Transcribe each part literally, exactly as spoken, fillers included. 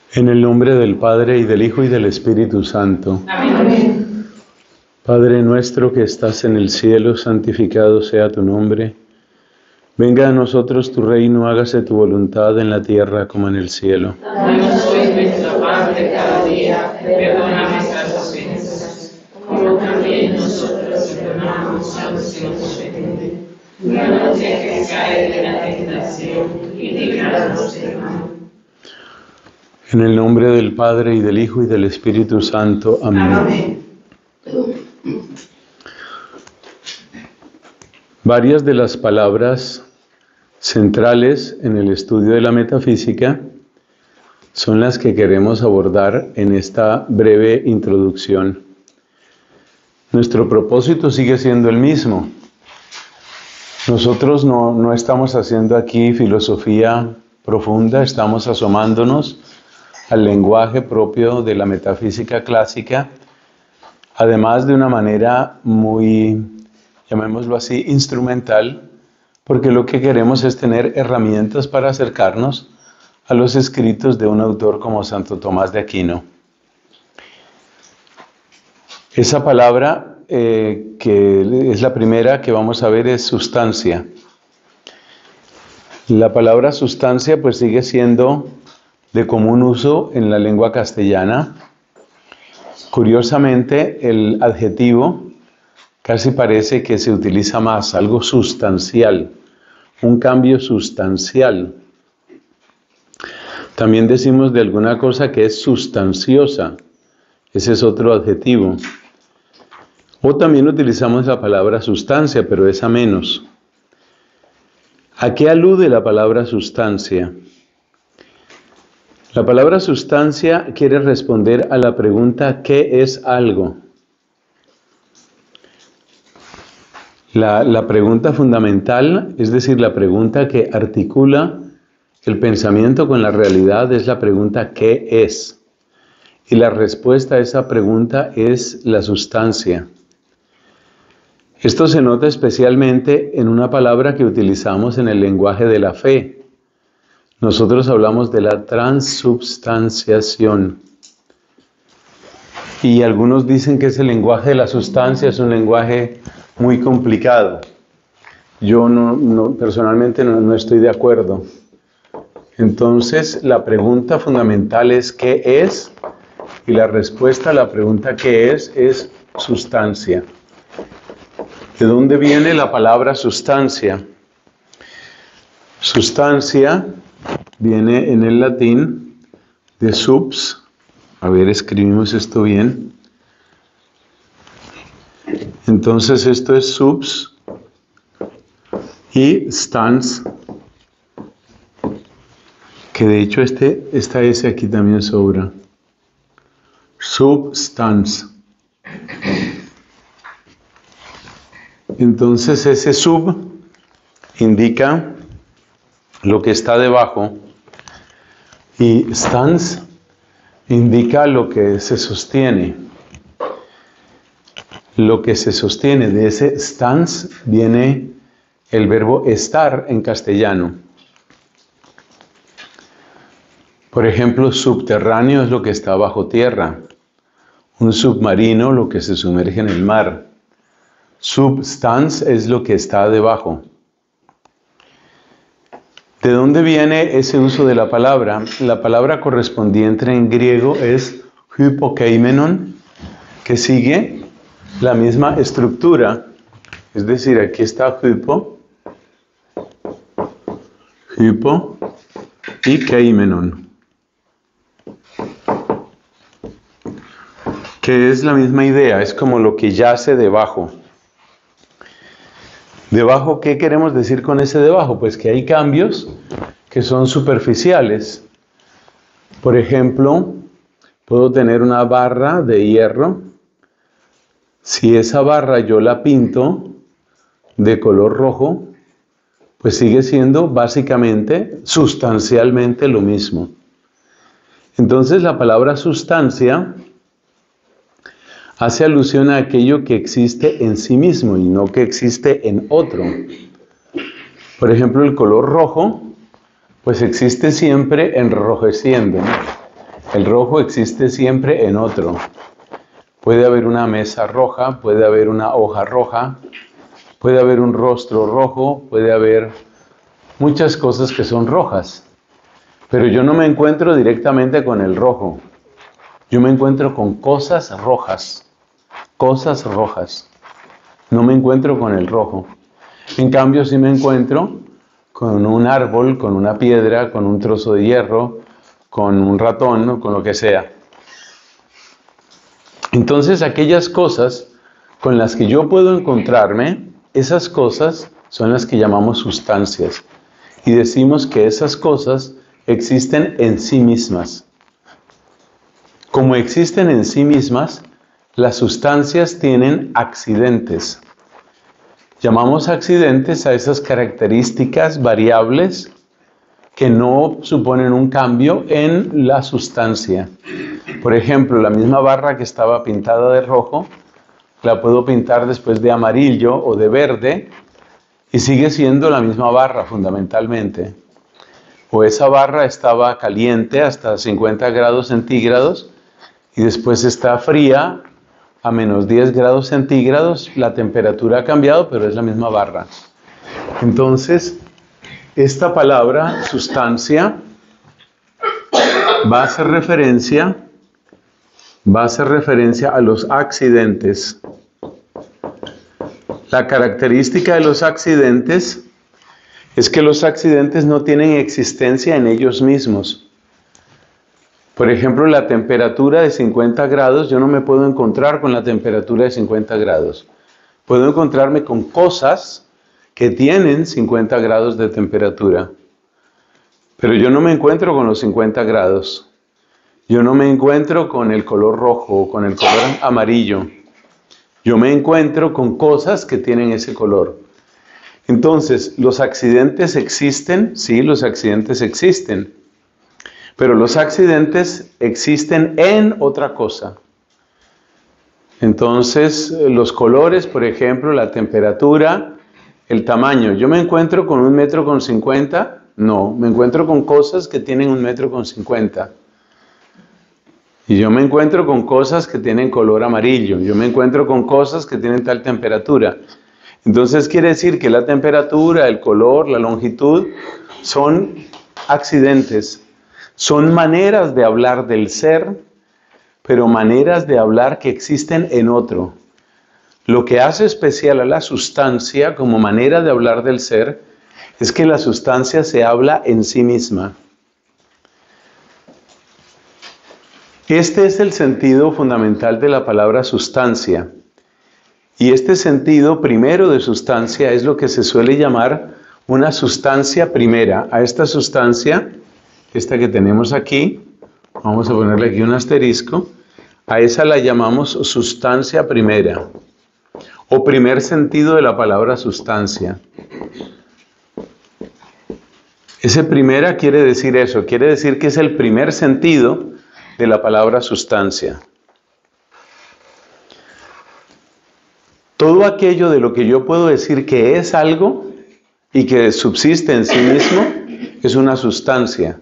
En el nombre del Padre, y del Hijo, y del Espíritu Santo. Amén. Padre nuestro que estás en el cielo, santificado sea tu nombre. Venga a nosotros tu reino, hágase tu voluntad en la tierra como en el cielo. Danos hoy nuestra pan de cada día, perdona nuestras ofensas, como también nosotros perdonamos a los que nos ofenden. No nos dejes caer en la tentación, y líbranos del mal. En el nombre del Padre, y del Hijo, y del Espíritu Santo. Amén. Amén. Varias de las palabras centrales en el estudio de la metafísica son las que queremos abordar en esta breve introducción. Nuestro propósito sigue siendo el mismo. Nosotros no, no estamos haciendo aquí filosofía profunda, estamos asomándonos al lenguaje propio de la metafísica clásica, además de una manera muy, llamémoslo así, instrumental, porque lo que queremos es tener herramientas para acercarnos a los escritos de un autor como Santo Tomás de Aquino. Esa palabra eh, que es la primera que vamos a ver es sustancia. La palabra sustancia pues sigue siendo de común uso en la lengua castellana. Curiosamente, el adjetivo casi parece que se utiliza más, algo sustancial, un cambio sustancial. También decimos de alguna cosa que es sustanciosa, ese es otro adjetivo. O también utilizamos la palabra sustancia, pero esa menos. ¿A qué alude la palabra sustancia? La palabra sustancia quiere responder a la pregunta ¿qué es algo? La, la pregunta fundamental, es decir, la pregunta que articula el pensamiento con la realidad, es la pregunta ¿qué es? Y la respuesta a esa pregunta es la sustancia. Esto se nota especialmente en una palabra que utilizamos en el lenguaje de la fe. Nosotros hablamos de la transubstanciación. Y algunos dicen que ese lenguaje de la sustancia es un lenguaje muy complicado. Yo no, no, personalmente no, no estoy de acuerdo. Entonces, la pregunta fundamental es ¿qué es? Y la respuesta a la pregunta ¿qué es? Es sustancia. ¿De dónde viene la palabra sustancia? Sustancia viene en el latín de subs. A ver, escribimos esto bien. Entonces esto es subs y stans, que de hecho este, esta S aquí también sobra. Substans. Entonces ese sub indica lo que está debajo y stans indica lo que se sostiene. Lo que se sostiene, de ese stans viene el verbo estar en castellano. Por ejemplo, subterráneo es lo que está bajo tierra. Un submarino, lo que se sumerge en el mar. Substans es lo que está debajo. ¿De dónde viene ese uso de la palabra? La palabra correspondiente en griego es hypokeimenon, que sigue la misma estructura. Es decir, aquí está hypo, hypo y keimenon, que es la misma idea, es como lo que yace debajo. ¿Debajo qué queremos decir con ese debajo? Pues que hay cambios que son superficiales. Por ejemplo, puedo tener una barra de hierro. Si esa barra yo la pinto de color rojo, pues sigue siendo básicamente, sustancialmente lo mismo. Entonces la palabra sustancia hace alusión a aquello que existe en sí mismo y no que existe en otro. Por ejemplo, el color rojo, pues existe siempre enrojeciendo, ¿no? El rojo existe siempre en otro. Puede haber una mesa roja, puede haber una hoja roja, puede haber un rostro rojo, puede haber muchas cosas que son rojas. Pero yo no me encuentro directamente con el rojo. Yo me encuentro con cosas rojas. Cosas rojas. No me encuentro con el rojo. En cambio, sí me encuentro con un árbol, con una piedra, con un trozo de hierro, con un ratón, con lo que sea. Entonces, aquellas cosas con las que yo puedo encontrarme, esas cosas son las que llamamos sustancias. Y decimos que esas cosas existen en sí mismas. Como existen en sí mismas, las sustancias tienen accidentes. Llamamos accidentes a esas características variables que no suponen un cambio en la sustancia. Por ejemplo, la misma barra que estaba pintada de rojo, la puedo pintar después de amarillo o de verde y sigue siendo la misma barra fundamentalmente. O esa barra estaba caliente hasta cincuenta grados centígrados y después está fría a menos diez grados centígrados. La temperatura ha cambiado, pero es la misma barra. Entonces, esta palabra sustancia va a hacer referencia, va a hacer referencia a los accidentes. La característica de los accidentes es que los accidentes no tienen existencia en ellos mismos. Por ejemplo, la temperatura de cincuenta grados, yo no me puedo encontrar con la temperatura de cincuenta grados. Puedo encontrarme con cosas que tienen cincuenta grados de temperatura. Pero yo no me encuentro con los cincuenta grados. Yo no me encuentro con el color rojo o con el color amarillo. Yo me encuentro con cosas que tienen ese color. Entonces, ¿los accidentes existen? Sí, los accidentes existen. Pero los accidentes existen en otra cosa. Entonces, los colores, por ejemplo, la temperatura, el tamaño. ¿Yo me encuentro con un metro con cincuenta? No, me encuentro con cosas que tienen un metro con cincuenta. Y yo me encuentro con cosas que tienen color amarillo. Yo me encuentro con cosas que tienen tal temperatura. Entonces quiere decir que la temperatura, el color, la longitud son accidentes. Son maneras de hablar del ser, pero maneras de hablar que existen en otro. Lo que hace especial a la sustancia como manera de hablar del ser es que la sustancia se habla en sí misma. Este es el sentido fundamental de la palabra sustancia. Y este sentido primero de sustancia es lo que se suele llamar una sustancia primera. A esta sustancia, esta que tenemos aquí, vamos a ponerle aquí un asterisco, a esa la llamamos sustancia primera, o primer sentido de la palabra sustancia. Ese primera quiere decir eso, quiere decir que es el primer sentido de la palabra sustancia. Todo aquello de lo que yo puedo decir que es algo y que subsiste en sí mismo es una sustancia.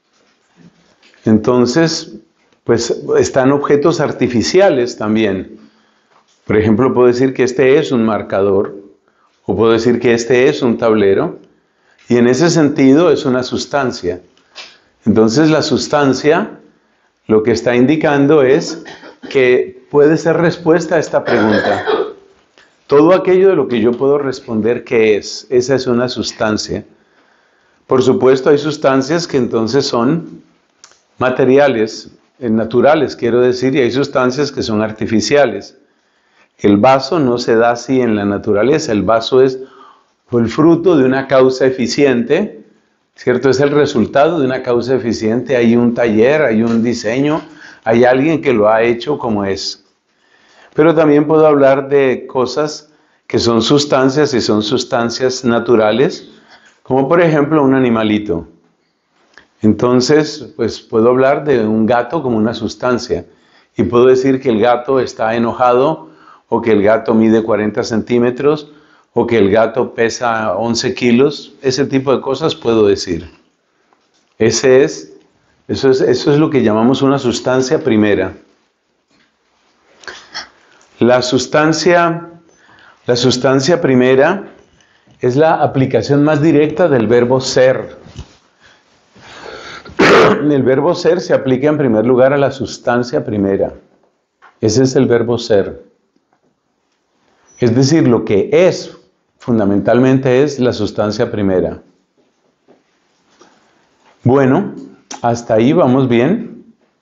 Entonces, pues están objetos artificiales también. Por ejemplo, puedo decir que este es un marcador, o puedo decir que este es un tablero, y en ese sentido es una sustancia. Entonces la sustancia lo que está indicando es que puede ser respuesta a esta pregunta. Todo aquello de lo que yo puedo responder ¿qué es? Esa es una sustancia. Por supuesto, hay sustancias que entonces son materiales, naturales, quiero decir, y hay sustancias que son artificiales. El vaso no se da así en la naturaleza. El vaso es el fruto de una causa eficiente, ¿cierto? Es el resultado de una causa eficiente. Hay un taller, hay un diseño, hay alguien que lo ha hecho como es. Pero también puedo hablar de cosas que son sustancias y son sustancias naturales, como por ejemplo un animalito. Entonces, pues puedo hablar de un gato como una sustancia. Y puedo decir que el gato está enojado, o que el gato mide cuarenta centímetros, o que el gato pesa once kilos. Ese tipo de cosas puedo decir. Ese es Eso es, eso es lo que llamamos una sustancia primera. La sustancia, la sustancia primera es la aplicación más directa del verbo ser. El verbo ser se aplica en primer lugar a la sustancia primera. Ese es el verbo ser. Es decir, lo que es, fundamentalmente es la sustancia primera. Bueno, hasta ahí vamos bien.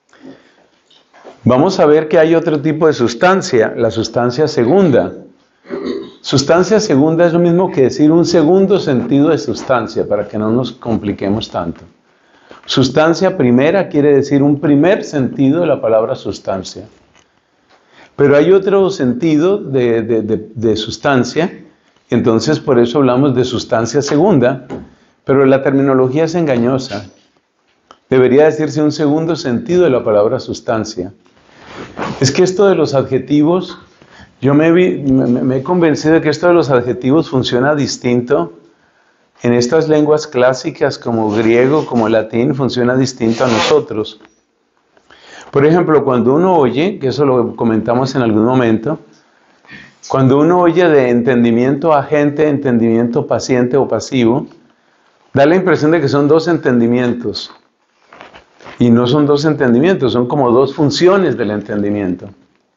Vamos a ver que hay otro tipo de sustancia, la sustancia segunda. Sustancia segunda es lo mismo que decir un segundo sentido de sustancia, para que no nos compliquemos tanto. Sustancia primera quiere decir un primer sentido de la palabra sustancia. Pero hay otro sentido de, de, de, de sustancia, entonces por eso hablamos de sustancia segunda, pero la terminología es engañosa. Debería decirse un segundo sentido de la palabra sustancia. Es que esto de los adjetivos, yo me, vi, me, me he convencido de que esto de los adjetivos funciona distinto. En estas lenguas clásicas como griego, como latín, funciona distinto a nosotros. Por ejemplo, cuando uno oye, que eso lo comentamos en algún momento, cuando uno oye de entendimiento agente, entendimiento paciente o pasivo, da la impresión de que son dos entendimientos. Y no son dos entendimientos, son como dos funciones del entendimiento.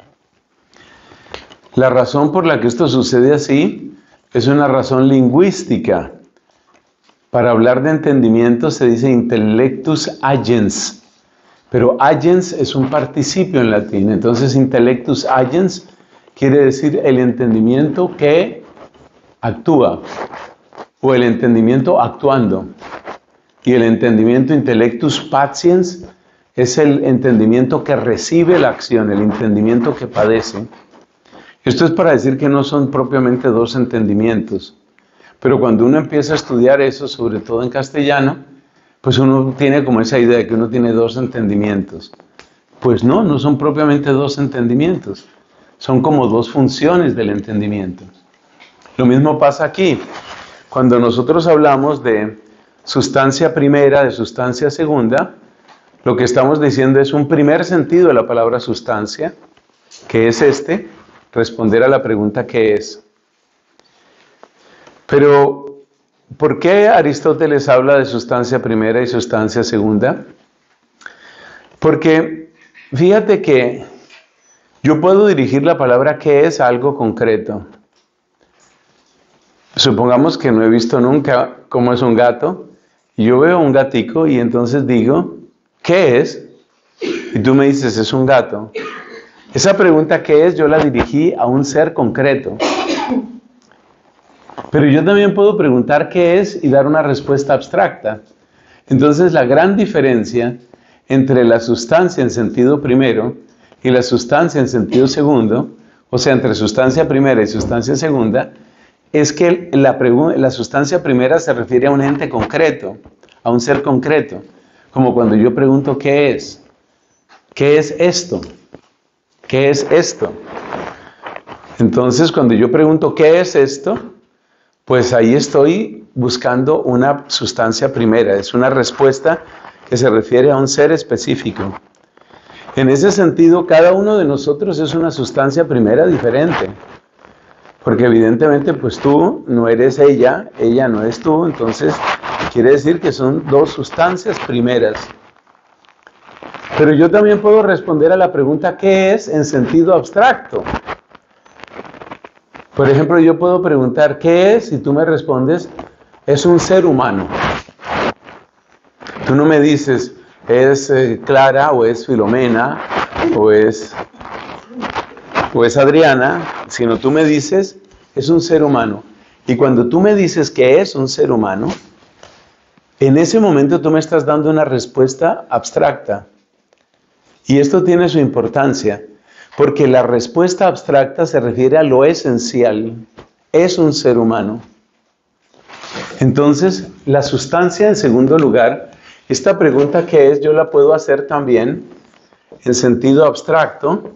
La razón por la que esto sucede así es una razón lingüística. Para hablar de entendimiento se dice intellectus agens, pero agens es un participio en latín, entonces intellectus agens quiere decir el entendimiento que actúa, o el entendimiento actuando. Y el entendimiento intellectus patiens es el entendimiento que recibe la acción, el entendimiento que padece. Esto es para decir que no son propiamente dos entendimientos. Pero cuando uno empieza a estudiar eso, sobre todo en castellano, pues uno tiene como esa idea de que uno tiene dos entendimientos. Pues no, no son propiamente dos entendimientos. Son como dos funciones del entendimiento. Lo mismo pasa aquí. Cuando nosotros hablamos de sustancia primera, de sustancia segunda, lo que estamos diciendo es un primer sentido de la palabra sustancia, que es este, responder a la pregunta ¿qué es? Pero, ¿por qué Aristóteles habla de sustancia primera y sustancia segunda? Porque, fíjate que yo puedo dirigir la palabra ¿qué es? A algo concreto. Supongamos que no he visto nunca cómo es un gato, y yo veo un gatico y entonces digo, ¿qué es? Y tú me dices, es un gato. Esa pregunta ¿qué es? Yo la dirigí a un ser concreto. Pero yo también puedo preguntar qué es y dar una respuesta abstracta. Entonces la gran diferencia entre la sustancia en sentido primero y la sustancia en sentido segundo, o sea, entre sustancia primera y sustancia segunda, es que la, la sustancia primera se refiere a un ente concreto, a un ser concreto. Como cuando yo pregunto ¿qué es? ¿Qué es esto? ¿Qué es esto? Entonces cuando yo pregunto ¿qué es esto? Pues ahí estoy buscando una sustancia primera, es una respuesta que se refiere a un ser específico. En ese sentido, cada uno de nosotros es una sustancia primera diferente, porque evidentemente pues tú no eres ella, ella no es tú, entonces quiere decir que son dos sustancias primeras. Pero yo también puedo responder a la pregunta ¿qué es? En sentido abstracto. Por ejemplo, yo puedo preguntar ¿qué es? Y tú me respondes, es un ser humano. Tú no me dices, es eh, Clara, o es Filomena, o es, o es Adriana, sino tú me dices, es un ser humano. Y cuando tú me dices que es un ser humano, en ese momento tú me estás dando una respuesta abstracta. Y esto tiene su importancia. Porque la respuesta abstracta se refiere a lo esencial. Es un ser humano. Entonces, la sustancia en segundo lugar, esta pregunta ¿qué es? Yo la puedo hacer también en sentido abstracto.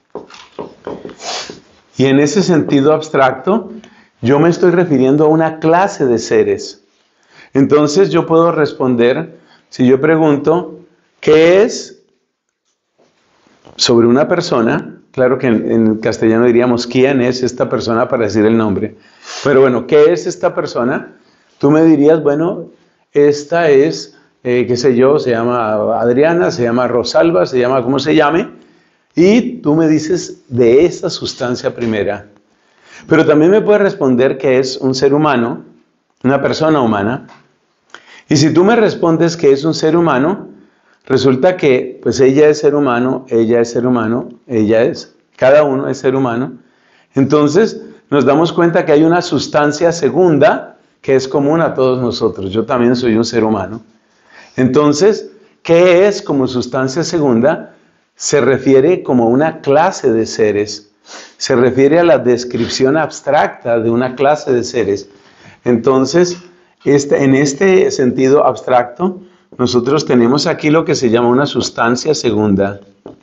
Y en ese sentido abstracto, yo me estoy refiriendo a una clase de seres. Entonces, yo puedo responder, si yo pregunto, ¿Qué es sobre una persona? Claro que en, en castellano diríamos quién es esta persona para decir el nombre. Pero bueno, ¿qué es esta persona? Tú me dirías, bueno, esta es, eh, qué sé yo, se llama Adriana, se llama Rosalba, se llama como se llame. Y tú me dices de esa sustancia primera. Pero también me puedes responder que es un ser humano, una persona humana. Y si tú me respondes que es un ser humano, resulta que pues ella es ser humano, ella es ser humano, ella es, cada uno es ser humano. Entonces nos damos cuenta que hay una sustancia segunda que es común a todos nosotros. Yo también soy un ser humano. Entonces, ¿qué es como sustancia segunda? Se refiere como una clase de seres. Se refiere a la descripción abstracta de una clase de seres. Entonces, este, en este sentido abstracto, nosotros tenemos aquí lo que se llama una sustancia segunda.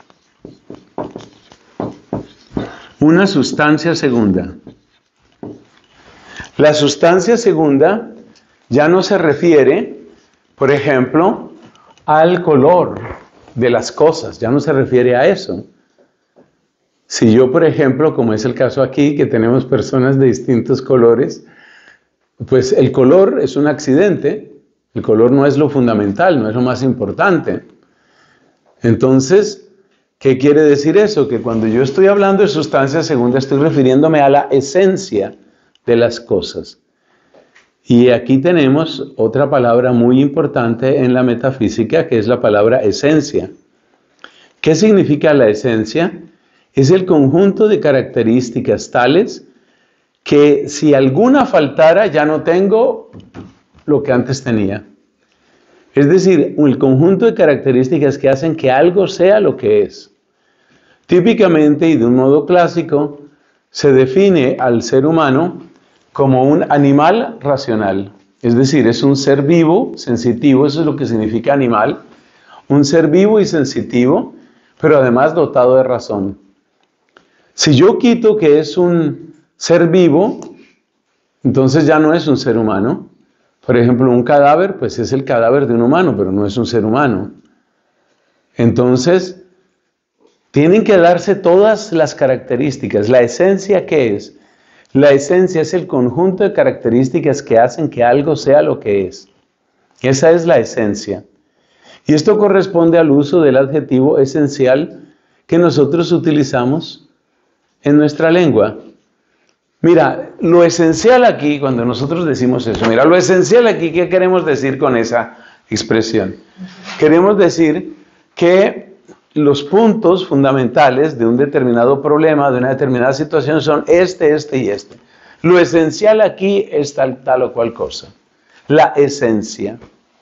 Una sustancia segunda. La sustancia segunda ya no se refiere, por ejemplo, al color de las cosas, ya no se refiere a eso. Si yo, por ejemplo, como es el caso aquí, que tenemos personas de distintos colores, pues el color es un accidente, el color no es lo fundamental, no es lo más importante. Entonces, ¿qué quiere decir eso? Que cuando yo estoy hablando de sustancia segunda, estoy refiriéndome a la esencia de las cosas. Y aquí tenemos otra palabra muy importante en la metafísica, que es la palabra esencia. ¿Qué significa la esencia? Es el conjunto de características tales que si alguna faltara ya no tengo lo que antes tenía. Es decir, el conjunto de características que hacen que algo sea lo que es. Típicamente y de un modo clásico se define al ser humano como un animal racional. Es decir, es un ser vivo, sensitivo, eso es lo que significa animal. Un ser vivo y sensitivo, pero además dotado de razón. Si yo quito que es un ser vivo, entonces ya no es un ser humano. Por ejemplo, un cadáver, pues es el cadáver de un humano, pero no es un ser humano. Entonces, tienen que darse todas las características. ¿La esencia qué es? La esencia es el conjunto de características que hacen que algo sea lo que es. Esa es la esencia. Y esto corresponde al uso del adjetivo esencial que nosotros utilizamos en nuestra lengua. Mira, lo esencial aquí, cuando nosotros decimos eso, mira, lo esencial aquí, ¿qué queremos decir con esa expresión? Queremos decir que los puntos fundamentales de un determinado problema, de una determinada situación, son este, este y este. Lo esencial aquí es tal, tal o cual cosa. La esencia.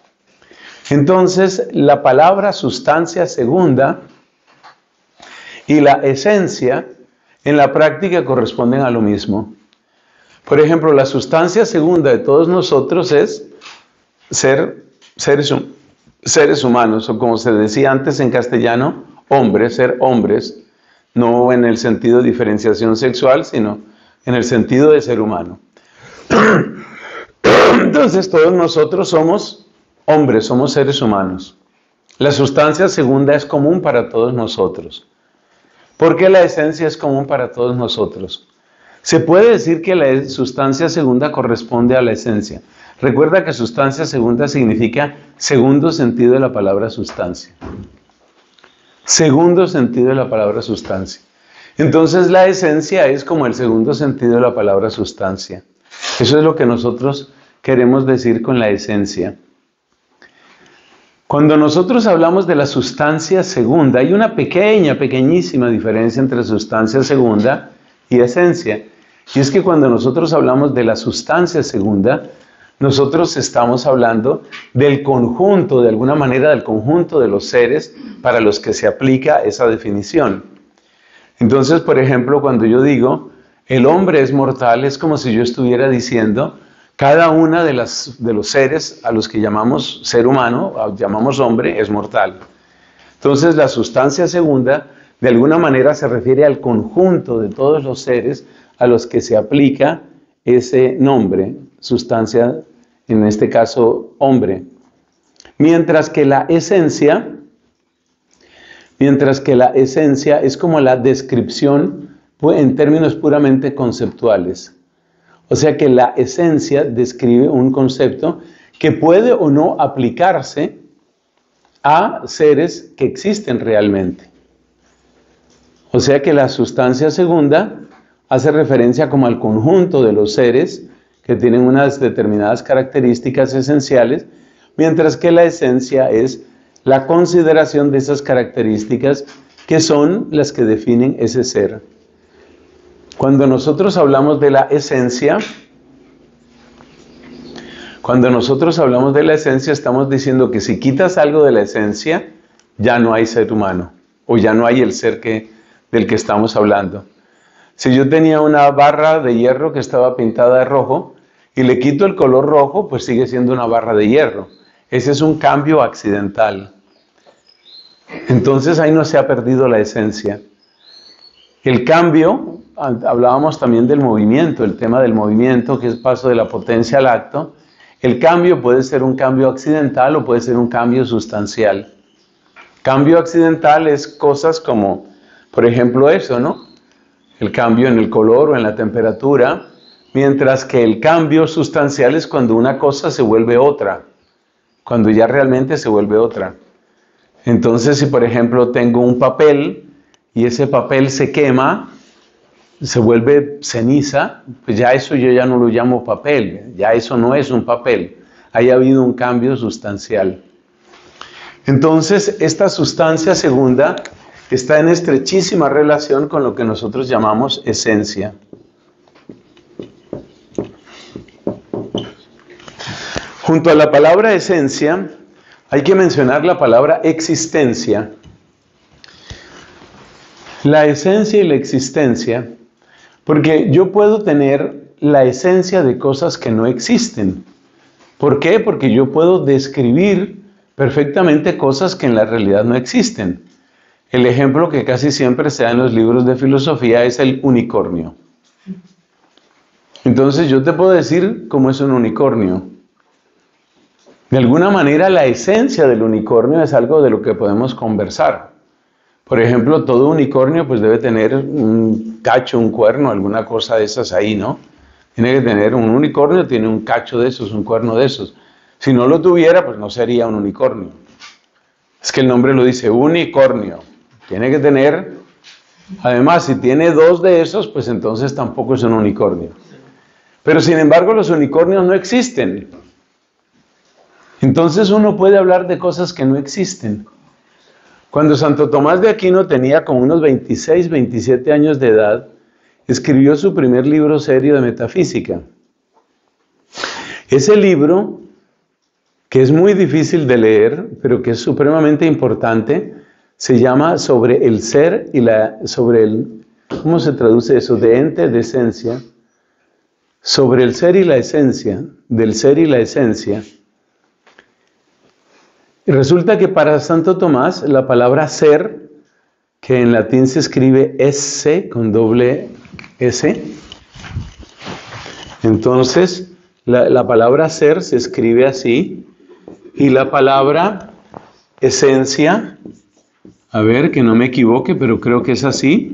Entonces, la palabra sustancia segunda y la esencia en la práctica corresponden a lo mismo. Por ejemplo, la sustancia segunda de todos nosotros es ser seres, seres humanos, o como se decía antes en castellano, hombres, ser hombres, no en el sentido de diferenciación sexual, sino en el sentido de ser humano. Entonces, todos nosotros somos hombres, somos seres humanos. La sustancia segunda es común para todos nosotros. ¿Por qué la esencia es común para todos nosotros? Se puede decir que la sustancia segunda corresponde a la esencia. Recuerda que sustancia segunda significa segundo sentido de la palabra sustancia. Segundo sentido de la palabra sustancia. Entonces la esencia es como el segundo sentido de la palabra sustancia. Eso es lo que nosotros queremos decir con la esencia. Cuando nosotros hablamos de la sustancia segunda, hay una pequeña, pequeñísima diferencia entre sustancia segunda y esencia. Y es que cuando nosotros hablamos de la sustancia segunda, nosotros estamos hablando del conjunto, de alguna manera del conjunto de los seres para los que se aplica esa definición. Entonces, por ejemplo, cuando yo digo, el hombre es mortal, es como si yo estuviera diciendo, cada una de, las, de los seres a los que llamamos ser humano, llamamos hombre, es mortal. Entonces, la sustancia segunda, de alguna manera, se refiere al conjunto de todos los seres a los que se aplica ese nombre, sustancia, en este caso, hombre. Mientras que la esencia mientras que la esencia es como la descripción en términos puramente conceptuales. O sea que la esencia describe un concepto que puede o no aplicarse a seres que existen realmente. O sea que la sustancia segunda hace referencia como al conjunto de los seres que tienen unas determinadas características esenciales, mientras que la esencia es la consideración de esas características que son las que definen ese ser. Cuando nosotros hablamos de la esencia, cuando nosotros hablamos de la esencia, estamos diciendo que si quitas algo de la esencia, ya no hay ser humano, o ya no hay el ser que, del que estamos hablando. Si yo tenía una barra de hierro que estaba pintada de rojo, y le quito el color rojo, pues sigue siendo una barra de hierro. Ese es un cambio accidental. Entonces ahí no se ha perdido la esencia. El cambio, hablábamos también del movimiento, el tema del movimiento, que es paso de la potencia al acto. El cambio puede ser un cambio accidental o puede ser un cambio sustancial. Cambio accidental es cosas como, por ejemplo, eso, ¿no? El cambio en el color o en la temperatura, mientras que el cambio sustancial es cuando una cosa se vuelve otra, cuando ya realmente se vuelve otra. Entonces, si por ejemplo tengo un papel y ese papel se quema, se vuelve ceniza, pues ya eso yo ya no lo llamo papel, ya eso no es un papel, ahí ha habido un cambio sustancial. Entonces, esta sustancia segunda está en estrechísima relación con lo que nosotros llamamos esencia. Junto a la palabra esencia, hay que mencionar la palabra existencia. La esencia y la existencia, porque yo puedo tener la esencia de cosas que no existen. ¿Por qué? Porque yo puedo describir perfectamente cosas que en la realidad no existen. El ejemplo que casi siempre se da en los libros de filosofía es el unicornio. Entonces yo te puedo decir cómo es un unicornio. De alguna manera la esencia del unicornio es algo de lo que podemos conversar. Por ejemplo, todo unicornio pues debe tener un cacho, un cuerno, alguna cosa de esas ahí, ¿no? Tiene que tener un unicornio, tiene un cacho de esos, un cuerno de esos. Si no lo tuviera, pues no sería un unicornio. Es que el nombre lo dice, unicornio. Tiene que tener, además, si tiene dos de esos, pues entonces tampoco es un unicornio. Pero sin embargo, los unicornios no existen. Entonces uno puede hablar de cosas que no existen. Cuando Santo Tomás de Aquino tenía como unos veintiséis, veintisiete años de edad, escribió su primer libro serio de metafísica. Ese libro, que es muy difícil de leer, pero que es supremamente importante, se llama Sobre el ser y la... sobre el... ¿Cómo se traduce eso? De ente, de esencia. Sobre el ser y la esencia, del ser y la esencia. Y resulta que para Santo Tomás la palabra ser, que en latín se escribe esse con doble S, entonces la, la palabra ser se escribe así, y la palabra esencia, a ver que no me equivoque, pero creo que es así,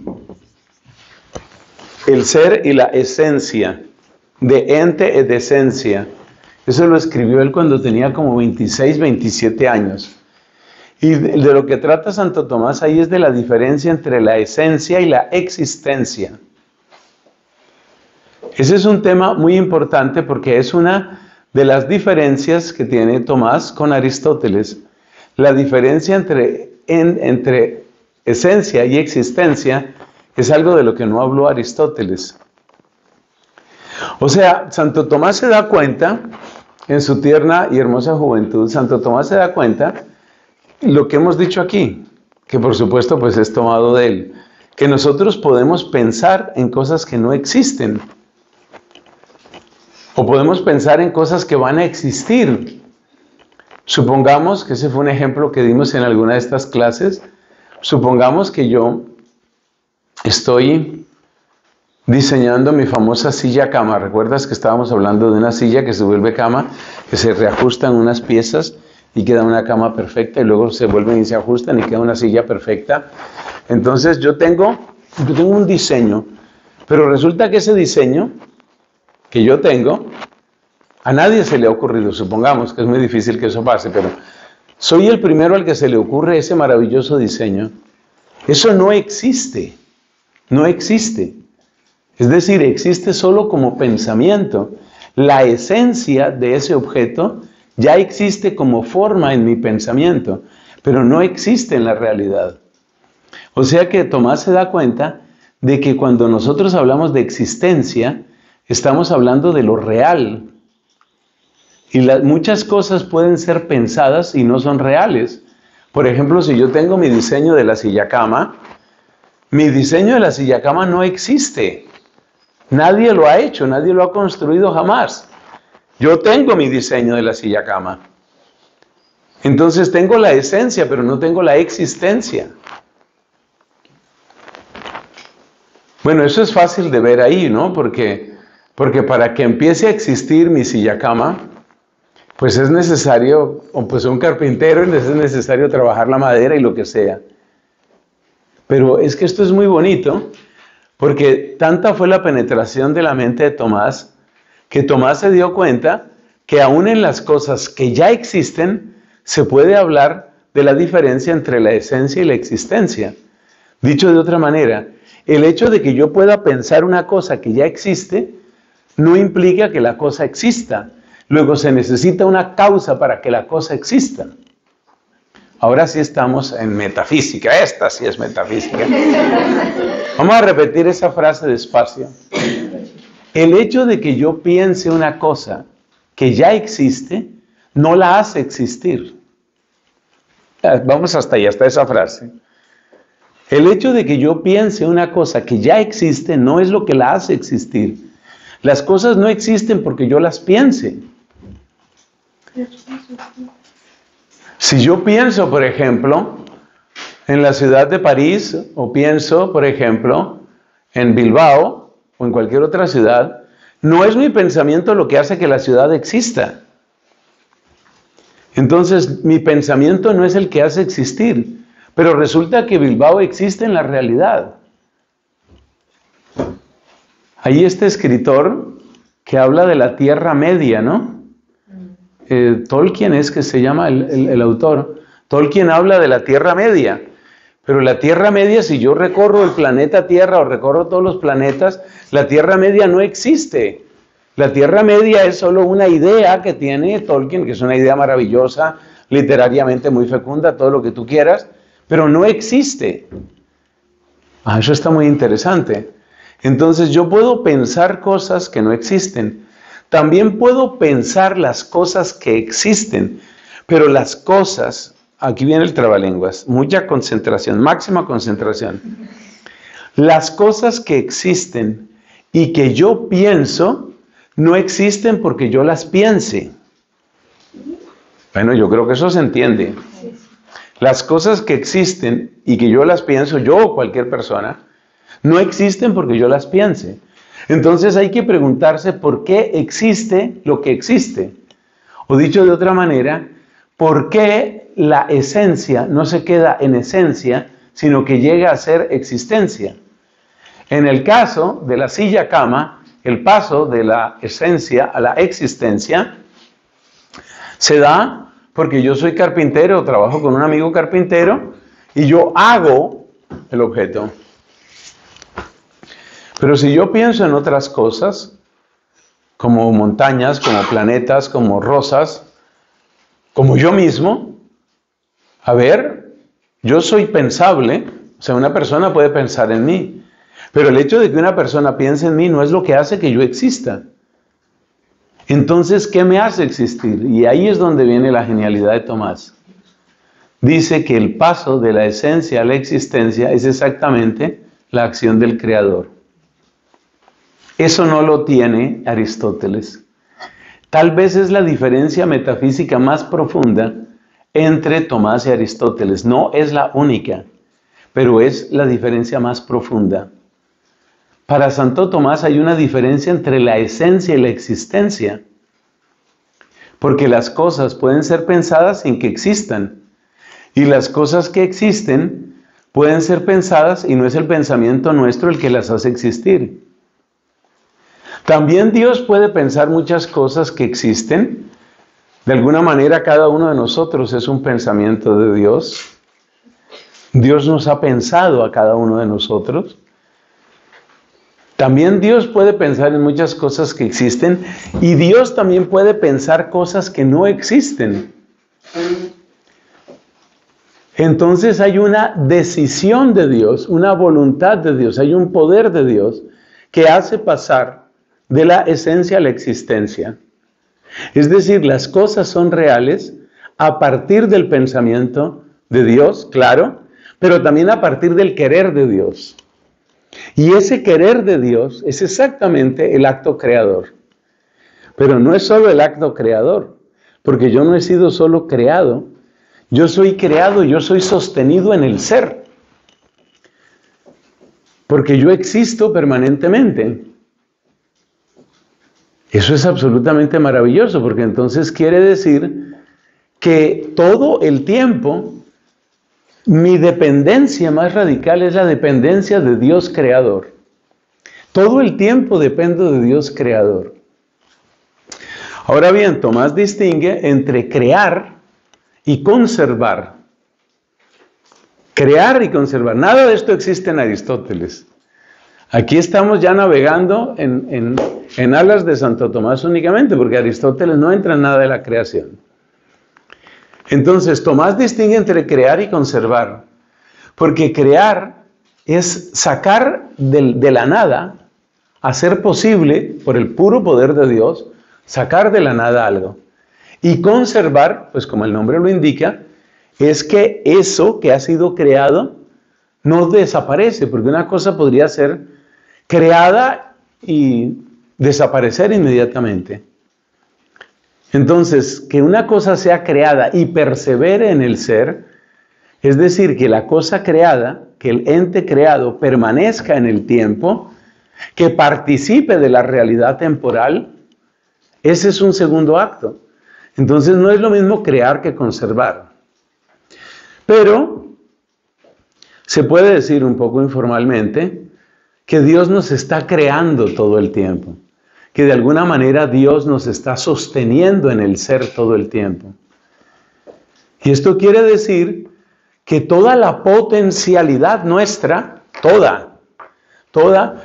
el ser y la esencia, de ente e de esencia. Eso lo escribió él cuando tenía como veintiséis, veintisiete años. Y de lo que trata Santo Tomás ahí es de la diferencia entre la esencia y la existencia. Ese es un tema muy importante porque es una de las diferencias que tiene Tomás con Aristóteles. La diferencia entre, en, entre esencia y existencia es algo de lo que no habló Aristóteles. O sea, Santo Tomás se da cuenta, en su tierna y hermosa juventud, Santo Tomás se da cuenta lo que hemos dicho aquí, que por supuesto pues es tomado de él, que nosotros podemos pensar en cosas que no existen, o podemos pensar en cosas que van a existir. Supongamos, que ese fue un ejemplo que dimos en alguna de estas clases, supongamos que yo estoy diseñando mi famosa silla cama. ¿Recuerdas que estábamos hablando de una silla que se vuelve cama, que se reajustan unas piezas y queda una cama perfecta y luego se vuelven y se ajustan y queda una silla perfecta. Entonces yo tengo, yo tengo un diseño, pero resulta que ese diseño que yo tengo, a nadie se le ha ocurrido, supongamos que es muy difícil que eso pase, pero soy el primero al que se le ocurre ese maravilloso diseño. Eso no existe, no existe. Es decir, existe solo como pensamiento. La esencia de ese objeto ya existe como forma en mi pensamiento, pero no existe en la realidad. O sea que Tomás se da cuenta de que cuando nosotros hablamos de existencia, estamos hablando de lo real. Y la, muchas cosas pueden ser pensadas y no son reales. Por ejemplo, si yo tengo mi diseño de la silla cama, mi diseño de la silla cama no existe. Nadie lo ha hecho, nadie lo ha construido jamás. Yo tengo mi diseño de la silla cama. Entonces tengo la esencia, pero no tengo la existencia. Bueno, eso es fácil de ver ahí, ¿no? Porque, porque para que empiece a existir mi silla cama, pues es necesario, o pues un carpintero, es necesario trabajar la madera y lo que sea. Pero es que esto es muy bonito, porque tanta fue la penetración de la mente de Tomás, que Tomás se dio cuenta que aún en las cosas que ya existen, se puede hablar de la diferencia entre la esencia y la existencia. Dicho de otra manera, el hecho de que yo pueda pensar una cosa que ya existe, no implica que la cosa exista. Luego se necesita una causa para que la cosa exista. Ahora sí estamos en metafísica, esta sí es metafísica. Vamos a repetir esa frase despacio. El hecho de que yo piense una cosa que ya existe, no la hace existir. Vamos hasta allá, hasta esa frase. El hecho de que yo piense una cosa que ya existe, no es lo que la hace existir. Las cosas no existen porque yo las piense. Si yo pienso, por ejemplo, en la ciudad de París, o pienso, por ejemplo, en Bilbao, o en cualquier otra ciudad, no es mi pensamiento lo que hace que la ciudad exista. Entonces, mi pensamiento no es el que hace existir, pero resulta que Bilbao existe en la realidad. Hay este escritor que habla de la Tierra Media, ¿no? Eh, Tolkien es que se llama el, el, el autor. Tolkien habla de la Tierra Media, pero la Tierra Media, si yo recorro el planeta Tierra o recorro todos los planetas, la Tierra Media no existe. La Tierra Media es solo una idea que tiene Tolkien, que es una idea maravillosa, literariamente muy fecunda, todo lo que tú quieras, pero no existe. Ah, eso está muy interesante. Entonces yo puedo pensar cosas que no existen. También puedo pensar las cosas que existen, pero las cosas, aquí viene el trabalenguas, mucha concentración, máxima concentración. Las cosas que existen y que yo pienso, no existen porque yo las piense. Bueno, yo creo que eso se entiende. Las cosas que existen y que yo las pienso, yo o cualquier persona, no existen porque yo las piense. Entonces hay que preguntarse por qué existe lo que existe. O dicho de otra manera, ¿por qué la esencia no se queda en esencia, sino que llega a ser existencia? En el caso de la silla cama, el paso de la esencia a la existencia se da porque yo soy carpintero, trabajo con un amigo carpintero y yo hago el objeto. Pero si yo pienso en otras cosas, como montañas, como planetas, como rosas, como yo mismo, a ver, yo soy pensable, o sea, una persona puede pensar en mí, pero el hecho de que una persona piense en mí no es lo que hace que yo exista. Entonces, ¿qué me hace existir? Y ahí es donde viene la genialidad de Tomás. Dice que el paso de la esencia a la existencia es exactamente la acción del Creador. Eso no lo tiene Aristóteles. Tal vez es la diferencia metafísica más profunda entre Tomás y Aristóteles. No es la única, pero es la diferencia más profunda. Para Santo Tomás hay una diferencia entre la esencia y la existencia. Porque las cosas pueden ser pensadas sin que existan. Y las cosas que existen pueden ser pensadas y no es el pensamiento nuestro el que las hace existir. También Dios puede pensar muchas cosas que existen. De alguna manera cada uno de nosotros es un pensamiento de Dios. Dios nos ha pensado a cada uno de nosotros. También Dios puede pensar en muchas cosas que existen y Dios también puede pensar cosas que no existen. Entonces hay una decisión de Dios, una voluntad de Dios, hay un poder de Dios que hace pasar de la esencia a la existencia. Es decir, las cosas son reales a partir del pensamiento de Dios, claro, pero también a partir del querer de Dios. Y ese querer de Dios es exactamente el acto creador. Pero no es solo el acto creador, porque yo no he sido solo creado, yo soy creado, yo soy sostenido en el ser. Porque yo existo permanentemente. Eso es absolutamente maravilloso, porque entonces quiere decir que todo el tiempo mi dependencia más radical es la dependencia de Dios creador. Todo el tiempo dependo de Dios creador. Ahora bien, Tomás distingue entre crear y conservar. Crear y conservar. Nada de esto existe en Aristóteles. Aquí estamos ya navegando en, en, en alas de Santo Tomás únicamente, porque Aristóteles no entra en nada de la creación. Entonces, Tomás distingue entre crear y conservar, porque crear es sacar de, de la nada, hacer posible, por el puro poder de Dios, sacar de la nada algo. Y conservar, pues como el nombre lo indica, es que eso que ha sido creado no desaparece, porque una cosa podría ser creada y desaparecer inmediatamente. Entonces, que una cosa sea creada y persevere en el ser, es decir, que la cosa creada, que el ente creado permanezca en el tiempo, que participe de la realidad temporal, ese es un segundo acto. Entonces no es lo mismo crear que conservar. Pero se puede decir un poco informalmente que Dios nos está creando todo el tiempo. Que de alguna manera Dios nos está sosteniendo en el ser todo el tiempo. Y esto quiere decir que toda la potencialidad nuestra, toda, toda,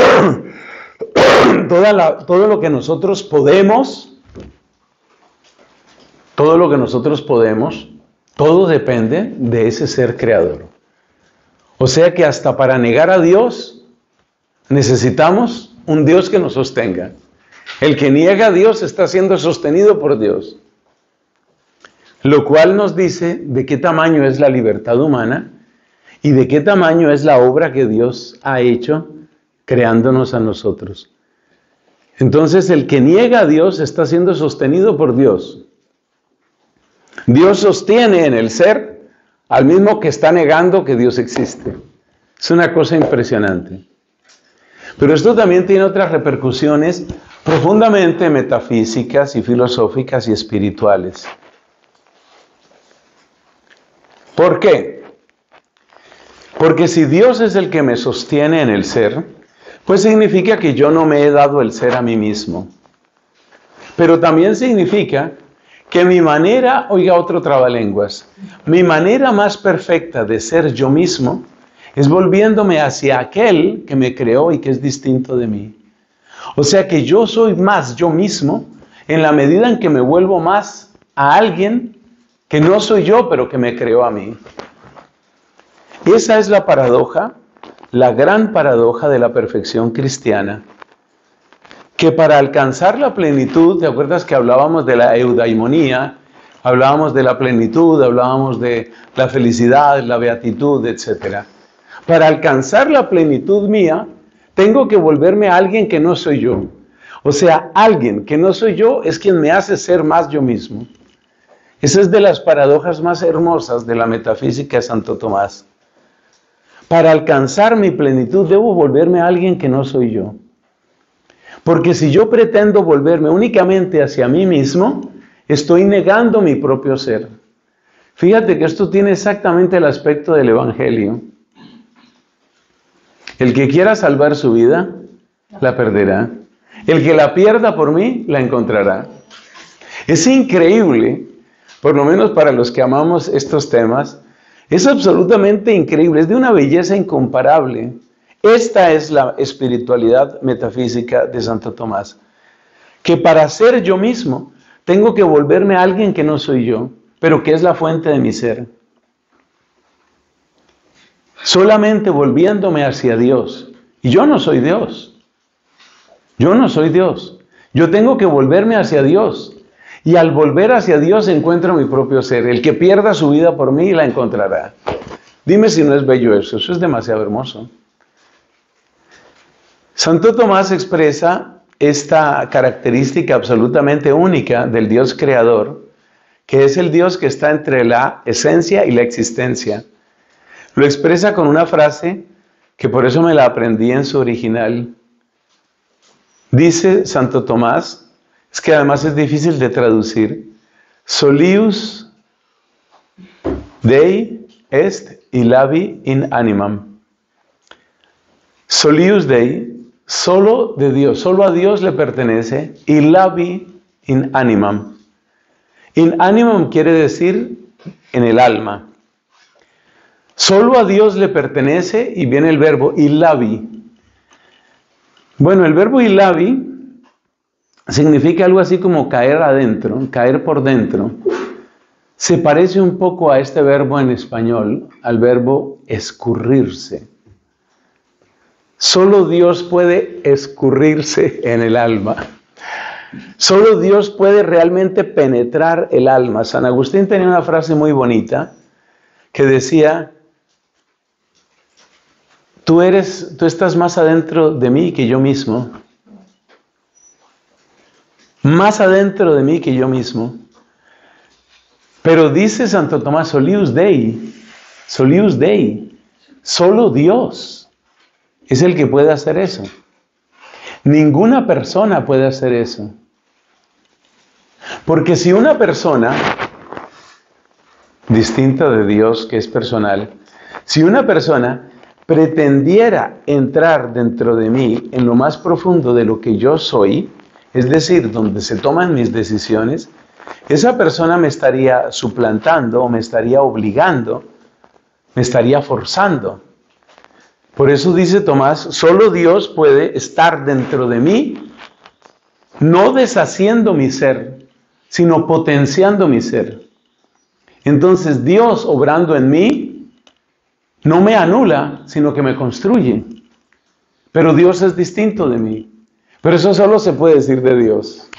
toda la, todo lo que nosotros podemos, todo lo que nosotros podemos, todo depende de ese ser creador. O sea que hasta para negar a Dios necesitamos un Dios que nos sostenga. El que niega a Dios está siendo sostenido por Dios. Lo cual nos dice de qué tamaño es la libertad humana y de qué tamaño es la obra que Dios ha hecho creándonos a nosotros. Entonces el que niega a Dios está siendo sostenido por Dios. Dios sostiene en el ser al mismo que está negando que Dios existe. Es una cosa impresionante. Pero esto también tiene otras repercusiones profundamente metafísicas y filosóficas y espirituales. ¿Por qué? Porque si Dios es el que me sostiene en el ser, pues significa que yo no me he dado el ser a mí mismo. Pero también significa que mi manera, oiga otro trabalenguas, mi manera más perfecta de ser yo mismo es volviéndome hacia aquel que me creó y que es distinto de mí. O sea que yo soy más yo mismo en la medida en que me vuelvo más a alguien que no soy yo, pero que me creó a mí. Esa es la paradoja, la gran paradoja de la perfección cristiana. Que para alcanzar la plenitud, ¿te acuerdas que hablábamos de la eudaimonía? Hablábamos de la plenitud, hablábamos de la felicidad, la beatitud, etcétera. Para alcanzar la plenitud mía, tengo que volverme a alguien que no soy yo. O sea, alguien que no soy yo es quien me hace ser más yo mismo. Esa es de las paradojas más hermosas de la metafísica de Santo Tomás. Para alcanzar mi plenitud debo volverme a alguien que no soy yo. Porque si yo pretendo volverme únicamente hacia mí mismo, estoy negando mi propio ser. Fíjate que esto tiene exactamente el aspecto del Evangelio. El que quiera salvar su vida, la perderá. El que la pierda por mí, la encontrará. Es increíble, por lo menos para los que amamos estos temas, es absolutamente increíble, es de una belleza incomparable. Esta es la espiritualidad metafísica de Santo Tomás. Que para ser yo mismo, tengo que volverme a alguien que no soy yo, pero que es la fuente de mi ser. Solamente volviéndome hacia Dios. Y yo no soy Dios. Yo no soy Dios. Yo tengo que volverme hacia Dios. Y al volver hacia Dios encuentro mi propio ser. El que pierda su vida por mí la encontrará. Dime si no es bello eso. Eso es demasiado hermoso. Santo Tomás expresa esta característica absolutamente única del Dios creador, que es el Dios que está entre la esencia y la existencia. Lo expresa con una frase que por eso me la aprendí en su original. Dice Santo Tomás, es que además es difícil de traducir, solius Dei est illavi in animam. Solius Dei, solo de Dios, solo a Dios le pertenece, illavi in animam. In animam quiere decir en el alma. Solo a Dios le pertenece, y viene el verbo illavi. Bueno, el verbo illavi significa algo así como caer adentro, caer por dentro. Se parece un poco a este verbo en español, al verbo escurrirse. Solo Dios puede escurrirse en el alma. Solo Dios puede realmente penetrar el alma. San Agustín tenía una frase muy bonita que decía: tú eres, tú estás más adentro de mí que yo mismo. Más adentro de mí que yo mismo. Pero dice Santo Tomás, solius Dei, solius Dei, solo Dios es el que puede hacer eso. Ninguna persona puede hacer eso. Porque si una persona, distinta de Dios, que es personal, si una persona pretendiera entrar dentro de mí en lo más profundo de lo que yo soy, es decir, donde se toman mis decisiones, esa persona me estaría suplantando o me estaría obligando, me estaría forzando. Por eso dice Tomás, solo Dios puede estar dentro de mí, no deshaciendo mi ser, sino potenciando mi ser. Entonces Dios obrando en mí, no me anula, sino que me construye. Pero Dios es distinto de mí. Pero eso solo se puede decir de Dios.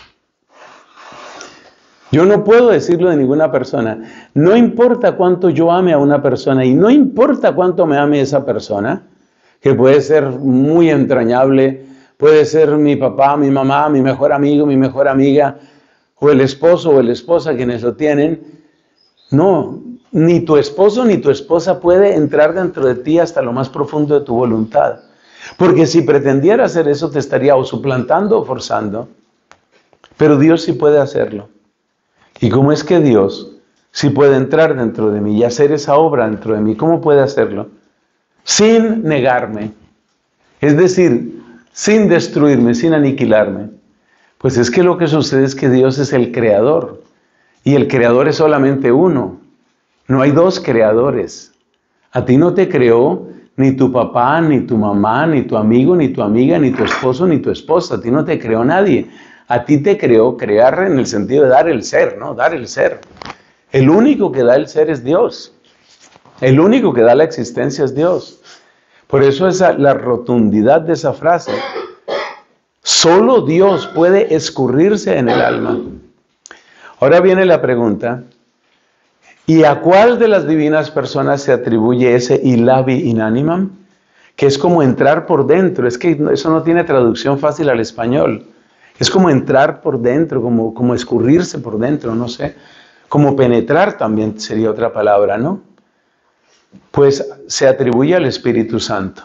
Yo no puedo decirlo de ninguna persona. No importa cuánto yo ame a una persona y no importa cuánto me ame esa persona, que puede ser muy entrañable, puede ser mi papá, mi mamá, mi mejor amigo, mi mejor amiga, o el esposo o la esposa quienes lo tienen. No, ni tu esposo ni tu esposa puede entrar dentro de ti hasta lo más profundo de tu voluntad. Porque si pretendiera hacer eso te estaría o suplantando o forzando. Pero Dios sí puede hacerlo. ¿Y cómo es que Dios sí puede entrar dentro de mí y hacer esa obra dentro de mí? ¿Cómo puede hacerlo? Sin negarme. Es decir, sin destruirme, sin aniquilarme. Pues es que lo que sucede es que Dios es el creador. Y el creador es solamente uno. No hay dos creadores. A ti no te creó ni tu papá, ni tu mamá, ni tu amigo, ni tu amiga, ni tu esposo, ni tu esposa. A ti no te creó nadie. A ti te creó crear en el sentido de dar el ser, ¿no? Dar el ser. El único que da el ser es Dios. El único que da la existencia es Dios. Por eso esa, la rotundidad de esa frase. Solo Dios puede escurrirse en el alma. Ahora viene la pregunta. ¿Y a cuál de las divinas personas se atribuye ese illavi in animam? Que es como entrar por dentro. Es que eso no tiene traducción fácil al español. Es como entrar por dentro, como, como escurrirse por dentro, no sé. Como penetrar también sería otra palabra, ¿no? Pues se atribuye al Espíritu Santo.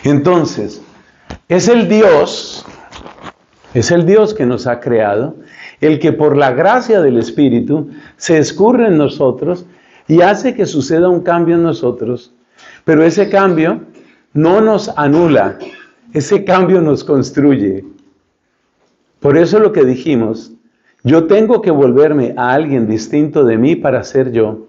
Entonces, es el Dios, es el Dios que nos ha creado, el que por la gracia del Espíritu se escurre en nosotros y hace que suceda un cambio en nosotros. Pero ese cambio no nos anula, ese cambio nos construye. Por eso lo que dijimos, yo tengo que volverme a alguien distinto de mí para ser yo.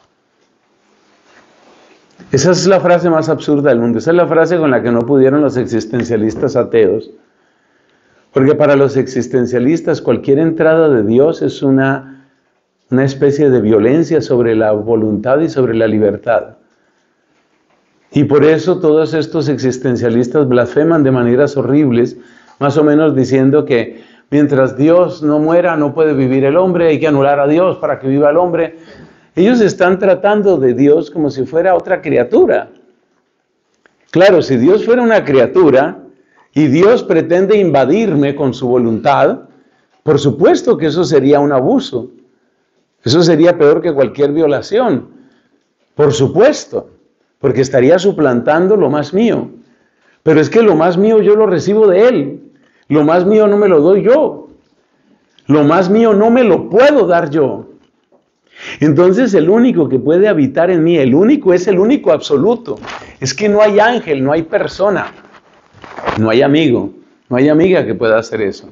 Esa es la frase más absurda del mundo. Esa es la frase con la que no pudieron los existencialistas ateos. Porque para los existencialistas cualquier entrada de Dios es una, una especie de violencia sobre la voluntad y sobre la libertad. Y por eso todos estos existencialistas blasfeman de maneras horribles, más o menos diciendo que mientras Dios no muera no puede vivir el hombre, hay que anular a Dios para que viva el hombre. Ellos están tratando de Dios como si fuera otra criatura. Claro, si Dios fuera una criatura y Dios pretende invadirme con su voluntad, por supuesto que eso sería un abuso. Eso sería peor que cualquier violación. Por supuesto, porque estaría suplantando lo más mío. Pero es que lo más mío yo lo recibo de Él. Lo más mío no me lo doy yo. Lo más mío no me lo puedo dar yo. Entonces el único que puede habitar en mí, el único es el único absoluto. Es que no hay ángel, no hay persona, no hay amigo, no hay amiga que pueda hacer eso.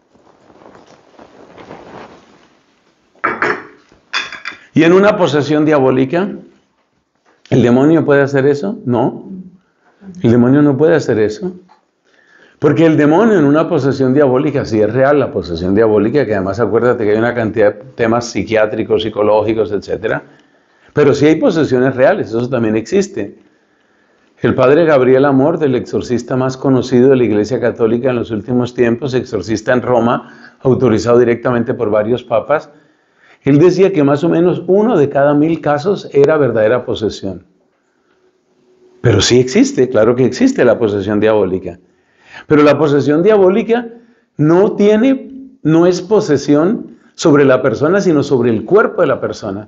¿Y en una posesión diabólica? ¿El demonio puede hacer eso? No, el demonio no puede hacer eso. Porque el demonio en una posesión diabólica, sí es real la posesión diabólica, que además acuérdate que hay una cantidad de temas psiquiátricos, psicológicos, etcétera. Pero sí hay posesiones reales, eso también existe. El padre Gabriel Amor, el exorcista más conocido de la Iglesia Católica en los últimos tiempos, exorcista en Roma, autorizado directamente por varios papas, él decía que más o menos uno de cada mil casos era verdadera posesión. Pero sí existe, claro que existe la posesión diabólica. Pero la posesión diabólica no tiene, no es posesión sobre la persona, sino sobre el cuerpo de la persona.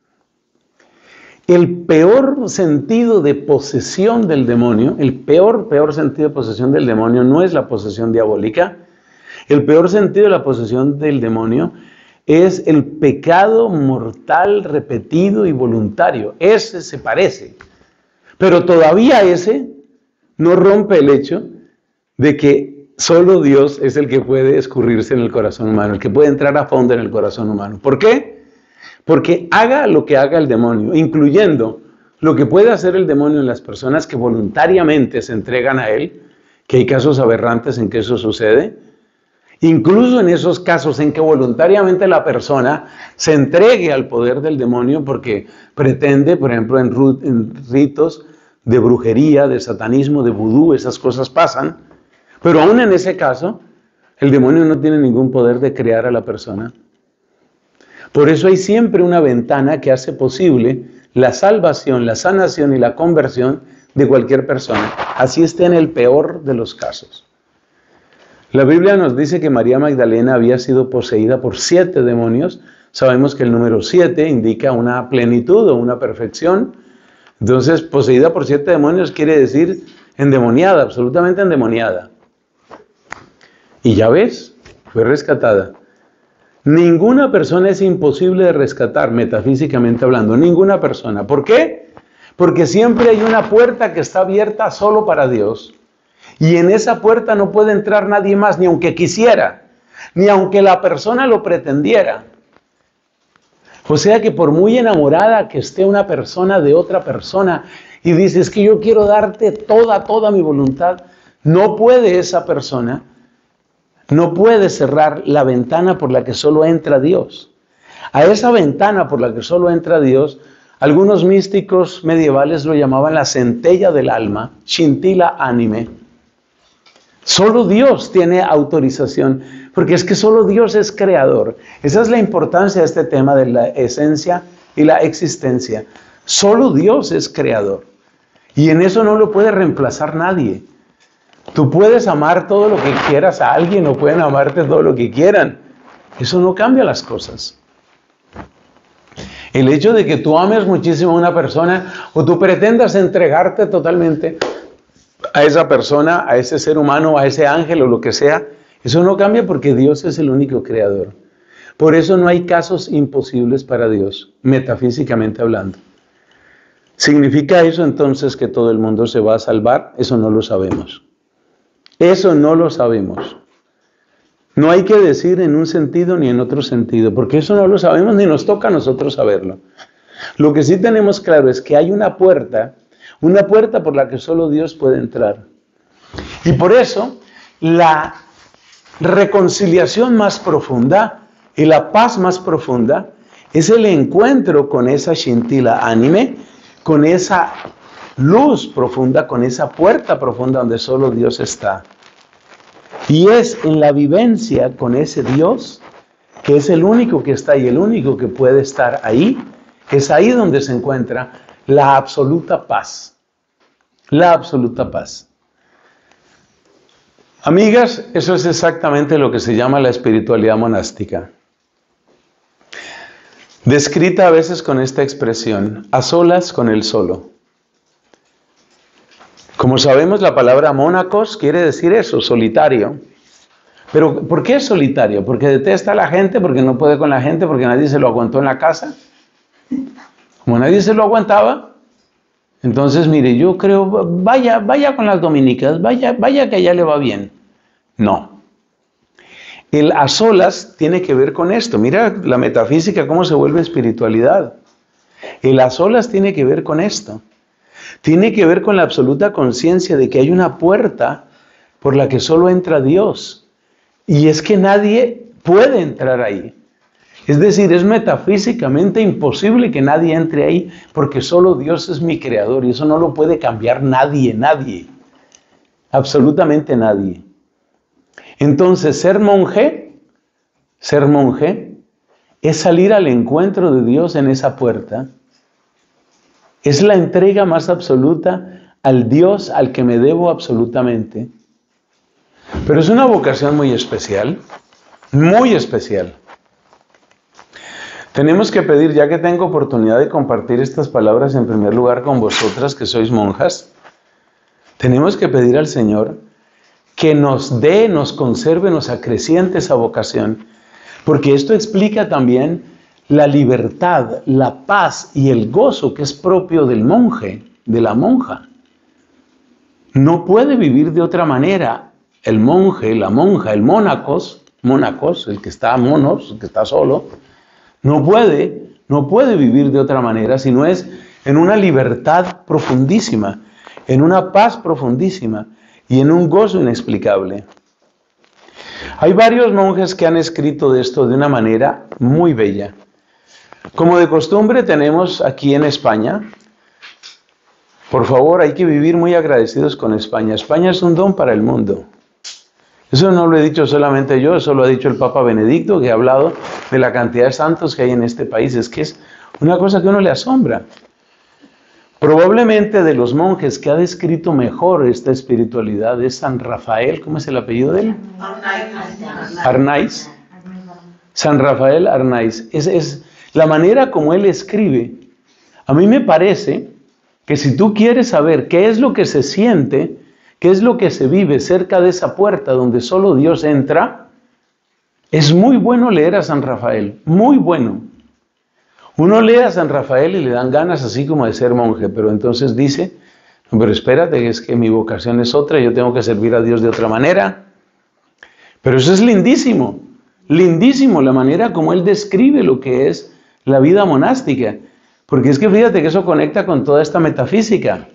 El peor sentido de posesión del demonio, el peor, peor sentido de posesión del demonio no es la posesión diabólica. El peor sentido de la posesión del demonio es el pecado mortal, repetido y voluntario. Ese se parece. Pero todavía ese no rompe el hecho de que solo Dios es el que puede escurrirse en el corazón humano, el que puede entrar a fondo en el corazón humano. ¿Por qué? Porque haga lo que haga el demonio, incluyendo lo que puede hacer el demonio en las personas que voluntariamente se entregan a él, que hay casos aberrantes en que eso sucede, incluso en esos casos en que voluntariamente la persona se entregue al poder del demonio porque pretende, por ejemplo, en ritos de brujería, de satanismo, de vudú, esas cosas pasan. Pero aún en ese caso, el demonio no tiene ningún poder de crear a la persona. Por eso hay siempre una ventana que hace posible la salvación, la sanación y la conversión de cualquier persona. Así esté en el peor de los casos. La Biblia nos dice que María Magdalena había sido poseída por siete demonios. Sabemos que el número siete indica una plenitud o una perfección. Entonces, poseída por siete demonios quiere decir endemoniada, absolutamente endemoniada. Y ya ves, fue rescatada. Ninguna persona es imposible de rescatar, metafísicamente hablando, ninguna persona. ¿Por qué? Porque siempre hay una puerta que está abierta solo para Dios. Y en esa puerta no puede entrar nadie más, ni aunque quisiera, ni aunque la persona lo pretendiera. O sea que por muy enamorada que esté una persona de otra persona y dice, es que yo quiero darte toda, toda mi voluntad, no puede esa persona, no puede cerrar la ventana por la que solo entra Dios. A esa ventana por la que solo entra Dios, algunos místicos medievales lo llamaban la centella del alma, scintilla anime. Solo Dios tiene autorización, porque es que solo Dios es creador. Esa es la importancia de este tema de la esencia y la existencia. Solo Dios es creador. Y en eso no lo puede reemplazar nadie. Tú puedes amar todo lo que quieras a alguien o pueden amarte todo lo que quieran. Eso no cambia las cosas. El hecho de que tú ames muchísimo a una persona o tú pretendas entregarte totalmente a esa persona, a ese ser humano, a ese ángel o lo que sea, eso no cambia porque Dios es el único creador. Por eso no hay casos imposibles para Dios, metafísicamente hablando. ¿Significa eso entonces que todo el mundo se va a salvar? Eso no lo sabemos. Eso no lo sabemos. No hay que decir en un sentido ni en otro sentido, porque eso no lo sabemos ni nos toca a nosotros saberlo. Lo que sí tenemos claro es que hay una puerta, una puerta por la que solo Dios puede entrar. Y por eso, la reconciliación más profunda y la paz más profunda es el encuentro con esa Shintila Anime, con esa luz profunda, con esa puerta profunda donde solo Dios está. Y es en la vivencia con ese Dios, que es el único que está y el único que puede estar ahí, es ahí donde se encuentra la absoluta paz. La absoluta paz. Amigas, eso es exactamente lo que se llama la espiritualidad monástica. Descrita a veces con esta expresión, a solas con el solo. Como sabemos, la palabra mónacos quiere decir eso, solitario. Pero ¿por qué es solitario? ¿Porque detesta a la gente? ¿Porque no puede con la gente? ¿Porque nadie se lo aguantó en la casa? Como nadie se lo aguantaba, entonces mire, yo creo, vaya, vaya con las dominicas, vaya, vaya que allá le va bien. No. El a solas tiene que ver con esto. Mira la metafísica, cómo se vuelve espiritualidad. El a solas tiene que ver con esto. Tiene que ver con la absoluta conciencia de que hay una puerta por la que solo entra Dios. Y es que nadie puede entrar ahí. Es decir, es metafísicamente imposible que nadie entre ahí, porque solo Dios es mi creador y eso no lo puede cambiar nadie, nadie. Absolutamente nadie. Entonces, ser monje, ser monje, es salir al encuentro de Dios en esa puerta. Es la entrega más absoluta al Dios al que me debo absolutamente. Pero es una vocación muy especial, muy especial. Tenemos que pedir, ya que tengo oportunidad de compartir estas palabras en primer lugar con vosotras que sois monjas, tenemos que pedir al Señor que nos dé, nos conserve, nos acreciente esa vocación, porque esto explica también la libertad, la paz y el gozo que es propio del monje, de la monja. No puede vivir de otra manera el monje, la monja, el mónacos, mónacos, el que está monos, el que está solo, no puede, no puede vivir de otra manera, sino es en una libertad profundísima, en una paz profundísima y en un gozo inexplicable. Hay varios monjes que han escrito de esto de una manera muy bella. Como de costumbre tenemos aquí en España, por favor, hay que vivir muy agradecidos con España. España es un don para el mundo. Eso no lo he dicho solamente yo, eso lo ha dicho el Papa Benedicto, que ha hablado de la cantidad de santos que hay en este país. Es que es una cosa que a uno le asombra. Probablemente de los monjes que ha descrito mejor esta espiritualidad es San Rafael, ¿cómo es el apellido de él? Arnaiz. San Rafael Arnaiz. Es, es la manera como él escribe. A mí me parece que si tú quieres saber qué es lo que se siente, qué es lo que se vive cerca de esa puerta donde solo Dios entra, es muy bueno leer a San Rafael, muy bueno. Uno lee a San Rafael y le dan ganas así como de ser monje, pero entonces dice, no, pero espérate, es que mi vocación es otra, yo tengo que servir a Dios de otra manera. Pero eso es lindísimo, lindísimo la manera como él describe lo que es la vida monástica, porque es que fíjate que eso conecta con toda esta metafísica.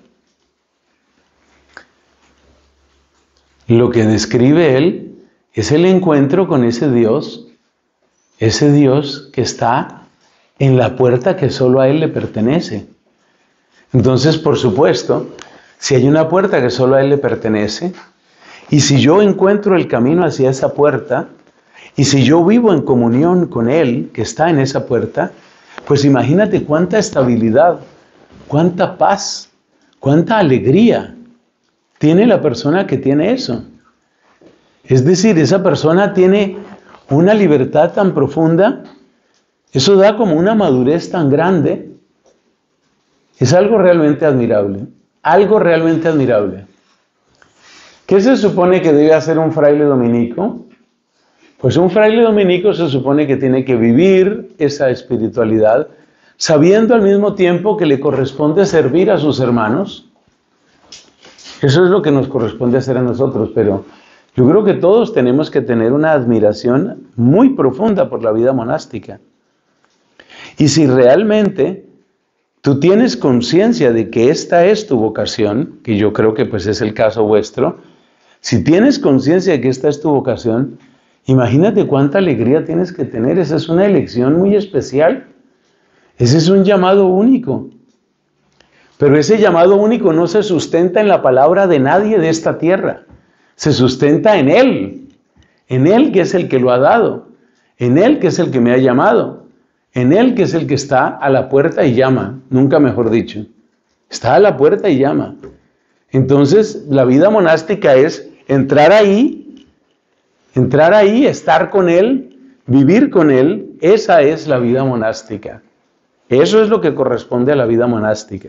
Lo que describe él es el encuentro con ese Dios, ese Dios que está en la puerta que solo a él le pertenece. Entonces, por supuesto, si hay una puerta que solo a él le pertenece, y si yo encuentro el camino hacia esa puerta, y si yo vivo en comunión con él, que está en esa puerta, pues imagínate cuánta estabilidad, cuánta paz, cuánta alegría tiene la persona que tiene eso. Es decir, esa persona tiene una libertad tan profunda, eso da como una madurez tan grande. Es algo realmente admirable, algo realmente admirable. ¿Qué se supone que debe hacer un fraile dominico? Pues un fraile dominico se supone que tiene que vivir esa espiritualidad, sabiendo al mismo tiempo que le corresponde servir a sus hermanos. Eso es lo que nos corresponde hacer a nosotros, pero yo creo que todos tenemos que tener una admiración muy profunda por la vida monástica. Y si realmente tú tienes conciencia de que esta es tu vocación, que yo creo que pues es el caso vuestro, si tienes conciencia de que esta es tu vocación, imagínate cuánta alegría tienes que tener. Esa es una elección muy especial. Ese es un llamado único. Pero ese llamado único no se sustenta en la palabra de nadie de esta tierra. Se sustenta en Él. En Él que es el que lo ha dado. En Él que es el que me ha llamado. En Él que es el que está a la puerta y llama. Nunca mejor dicho. Está a la puerta y llama. Entonces, la vida monástica es entrar ahí, entrar ahí, estar con Él, vivir con Él. Esa es la vida monástica. Eso es lo que corresponde a la vida monástica.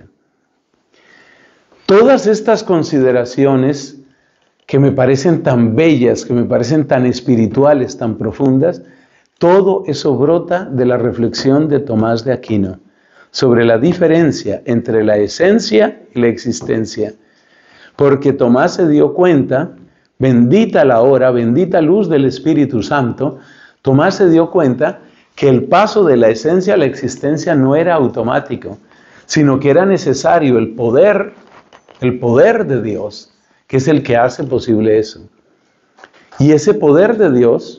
Todas estas consideraciones que me parecen tan bellas, que me parecen tan espirituales, tan profundas, todo eso brota de la reflexión de Tomás de Aquino sobre la diferencia entre la esencia y la existencia. Porque Tomás se dio cuenta, bendita la hora, bendita luz del Espíritu Santo, Tomás se dio cuenta que el paso de la esencia a la existencia no era automático, sino que era necesario el poder, el poder de Dios, que es el que hace posible eso. Y ese poder de Dios,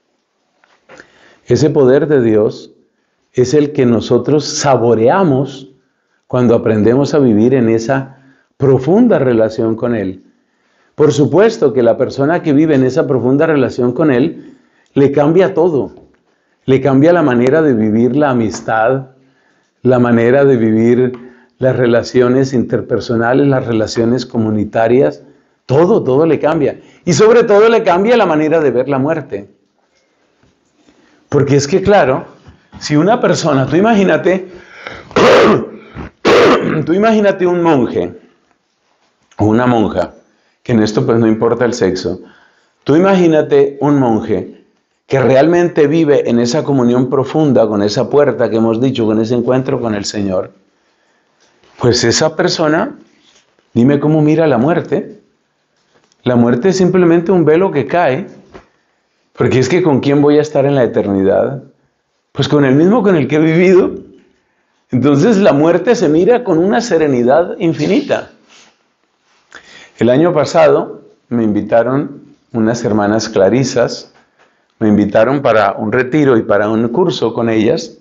ese poder de Dios es el que nosotros saboreamos cuando aprendemos a vivir en esa profunda relación con Él. Por supuesto que la persona que vive en esa profunda relación con Él, le cambia todo. Le cambia la manera de vivir la amistad, la manera de vivir las relaciones interpersonales, las relaciones comunitarias, todo, todo le cambia. Y sobre todo le cambia la manera de ver la muerte. Porque es que claro, si una persona, tú imagínate, tú imagínate un monje o una monja, que en esto pues no importa el sexo, tú imagínate un monje que realmente vive en esa comunión profunda con esa puerta que hemos dicho, con ese encuentro con el Señor, pues esa persona, dime cómo mira la muerte. La muerte es simplemente un velo que cae, porque es que ¿con quién voy a estar en la eternidad? Pues con el mismo con el que he vivido. Entonces la muerte se mira con una serenidad infinita. El año pasado me invitaron unas hermanas clarisas, me invitaron para un retiro y para un curso con ellas.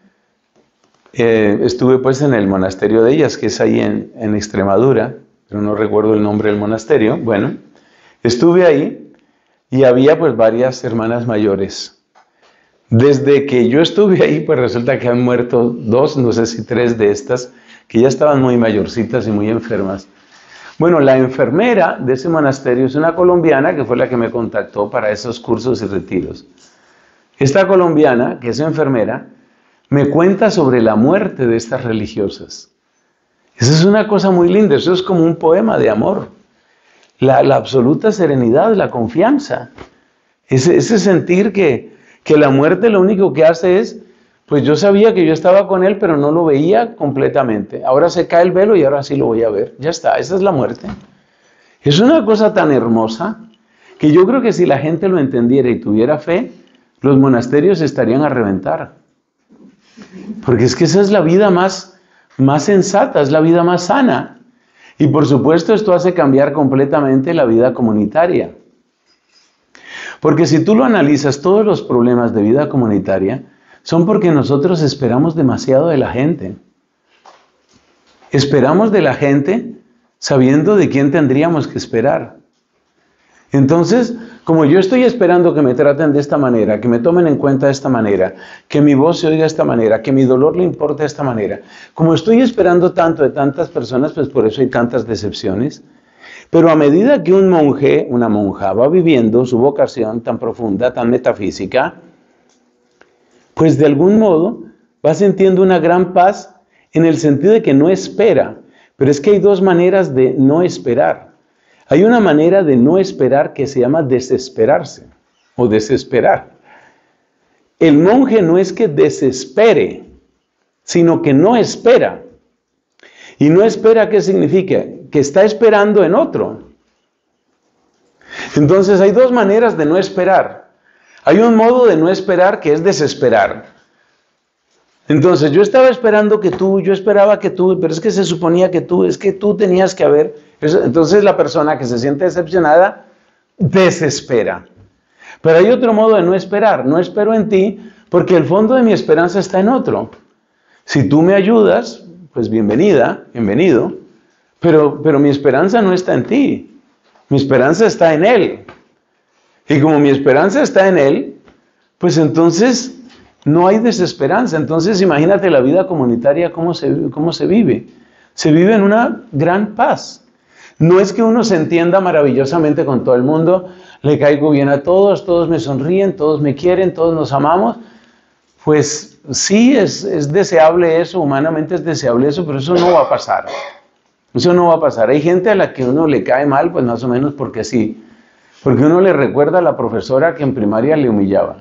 Eh, estuve pues en el monasterio de ellas, que es ahí en, en Extremadura, pero no recuerdo el nombre del monasterio. Bueno, estuve ahí y había pues varias hermanas mayores. Desde que yo estuve ahí, pues resulta que han muerto dos, no sé si tres de estas, que ya estaban muy mayorcitas y muy enfermas. Bueno, la enfermera de ese monasterio es una colombiana que fue la que me contactó para esos cursos y retiros. Esta colombiana, que es enfermera, me cuenta sobre la muerte de estas religiosas. Esa es una cosa muy linda, eso es como un poema de amor. La, la absoluta serenidad, la confianza. Ese, ese sentir que, que la muerte lo único que hace es, pues yo sabía que yo estaba con Él, pero no lo veía completamente. Ahora se cae el velo y ahora sí lo voy a ver. Ya está, esa es la muerte. Es una cosa tan hermosa que yo creo que si la gente lo entendiera y tuviera fe, los monasterios estarían a reventar. Porque es que esa es la vida más, más sensata, es la vida más sana. Y por supuesto esto hace cambiar completamente la vida comunitaria. Porque si tú lo analizas, todos los problemas de vida comunitaria son porque nosotros esperamos demasiado de la gente. Esperamos de la gente sabiendo de quién tendríamos que esperar. Entonces, como yo estoy esperando que me traten de esta manera, que me tomen en cuenta de esta manera, que mi voz se oiga de esta manera, que mi dolor le importe de esta manera, como estoy esperando tanto de tantas personas, pues por eso hay tantas decepciones. Pero a medida que un monje, una monja, va viviendo su vocación tan profunda, tan metafísica, pues de algún modo va sintiendo una gran paz en el sentido de que no espera. Pero es que hay dos maneras de no esperar. Hay una manera de no esperar que se llama desesperarse. o desesperar. El monje no es que desespere, sino que no espera. Y no espera, ¿qué significa? Que está esperando en otro. Entonces hay dos maneras de no esperar. Hay un modo de no esperar que es desesperar. Entonces yo estaba esperando que tú, yo esperaba que tú, pero es que se suponía que tú, es que tú tenías que haber. Entonces la persona que se siente decepcionada desespera. Pero hay otro modo de no esperar. No espero en ti porque el fondo de mi esperanza está en otro. Si tú me ayudas, pues bienvenida, bienvenido. Pero, pero mi esperanza no está en ti. Mi esperanza está en Él. Y como mi esperanza está en Él, pues entonces no hay desesperanza. Entonces imagínate la vida comunitaria, cómo se, cómo se vive. Se vive en una gran paz. No es que uno se entienda maravillosamente con todo el mundo, le caigo bien a todos, todos me sonríen, todos me quieren, todos nos amamos. Pues sí, es, es deseable eso, humanamente es deseable eso, pero eso no va a pasar. Eso no va a pasar. Hay gente a la que uno le cae mal, pues más o menos porque sí. Porque uno le recuerda a la profesora que en primaria le humillaba.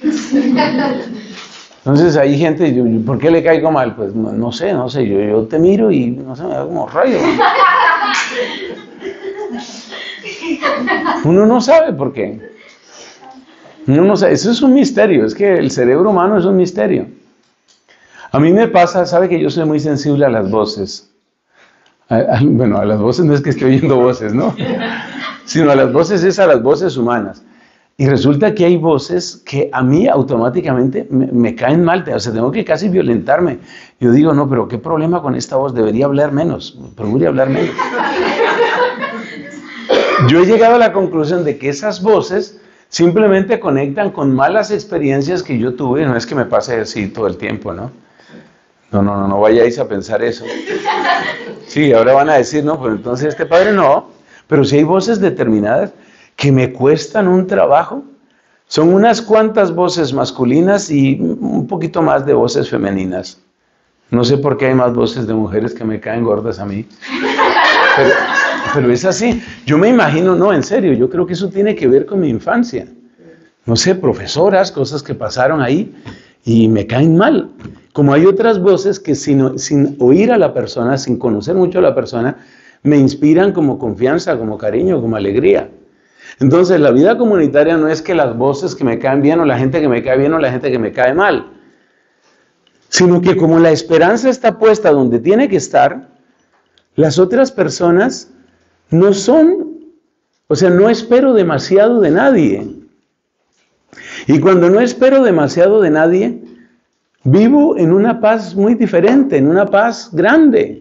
Entonces hay gente, yo, ¿por qué le caigo mal? Pues no, no sé, no sé, yo, yo te miro y no sé, me da como rayo. Uno no sabe por qué. Uno no sabe, eso es un misterio, es que el cerebro humano es un misterio. A mí me pasa, sabe que yo soy muy sensible a las voces. A, a, bueno, a las voces no es que esté oyendo voces, ¿no? Sino a las voces es a las voces humanas. Y resulta que hay voces que a mí automáticamente me, me caen mal, o sea, tengo que casi violentarme. Yo digo, no, pero ¿qué problema con esta voz? Debería hablar menos, procure hablar menos. Yo he llegado a la conclusión de que esas voces simplemente conectan con malas experiencias que yo tuve. No es que me pase así todo el tiempo, ¿no? No, no, no, no vayáis a pensar eso. Sí, ahora van a decir, no, pues entonces este padre no. Pero si hay voces determinadas que me cuestan un trabajo, son unas cuantas voces masculinas y un poquito más de voces femeninas. No sé por qué hay más voces de mujeres que me caen gordas a mí. Pero, pero es así. Yo me imagino, no, en serio, yo creo que eso tiene que ver con mi infancia. No sé, profesoras, cosas que pasaron ahí y me caen mal. Como hay otras voces que sin, sin oír a la persona, sin conocer mucho a la persona, me inspiran como confianza, como cariño, como alegría. Entonces, la vida comunitaria no es que las voces que me caen bien o la gente que me cae bien o la gente que me cae mal, sino que como la esperanza está puesta donde tiene que estar, las otras personas no son, o sea, no espero demasiado de nadie. Y cuando no espero demasiado de nadie, vivo en una paz muy diferente, en una paz grande.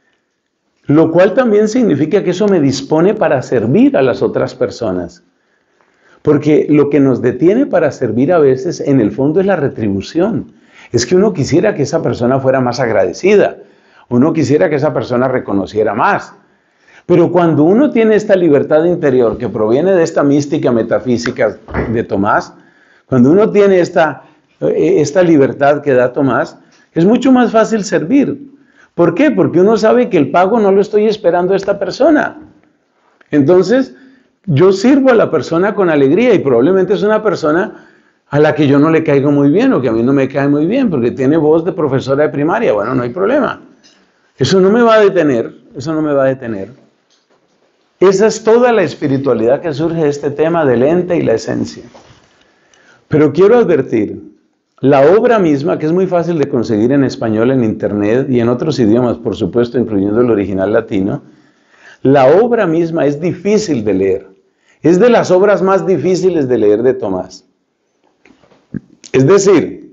Lo cual también significa que eso me dispone para servir a las otras personas. Porque lo que nos detiene para servir a veces, en el fondo, es la retribución. Es que uno quisiera que esa persona fuera más agradecida. Uno quisiera que esa persona reconociera más. Pero cuando uno tiene esta libertad interior que proviene de esta mística metafísica de Tomás, cuando uno tiene esta, esta libertad que da Tomás, es mucho más fácil servir. ¿Por qué? Porque uno sabe que el pago no lo estoy esperando a esta persona. Entonces, yo sirvo a la persona con alegría y probablemente es una persona a la que yo no le caigo muy bien o que a mí no me cae muy bien porque tiene voz de profesora de primaria. Bueno, no hay problema. Eso no me va a detener, eso no me va a detener. Esa es toda la espiritualidad que surge de este tema del ente y la esencia. Pero quiero advertir, la obra misma, que es muy fácil de conseguir en español, en internet y en otros idiomas, por supuesto, incluyendo el original latino, la obra misma es difícil de leer. Es de las obras más difíciles de leer de Tomás. Es decir,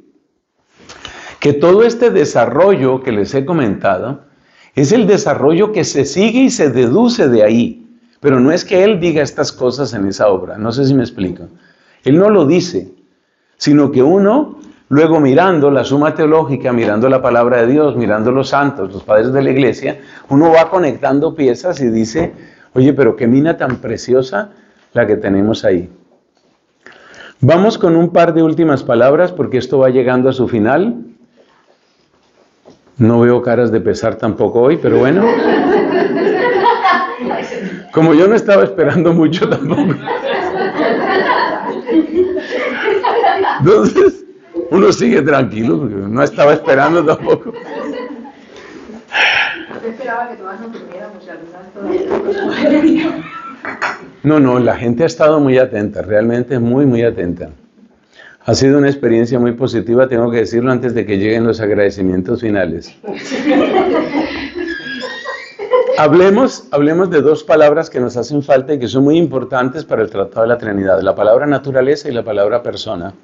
que todo este desarrollo que les he comentado es el desarrollo que se sigue y se deduce de ahí. Pero no es que él diga estas cosas en esa obra, no sé si me explico. Él no lo dice, sino que uno, luego mirando la suma teológica, mirando la palabra de Dios, mirando los santos, los padres de la iglesia, uno va conectando piezas y dice, oye, pero qué mina tan preciosa la que tenemos ahí. Vamos con un par de últimas palabras porque esto va llegando a su final. No veo caras de pesar tampoco hoy, pero bueno. Como yo no estaba esperando mucho tampoco. Entonces, uno sigue tranquilo, porque no estaba esperando tampoco. Yo esperaba que todas nos durmiéramos y algunas todavía. No, no, la gente ha estado muy atenta, realmente muy, muy atenta. Ha sido una experiencia muy positiva, tengo que decirlo antes de que lleguen los agradecimientos finales. Hablemos, hablemos de dos palabras que nos hacen falta y que son muy importantes para el Tratado de la Trinidad, la palabra naturaleza y la palabra persona.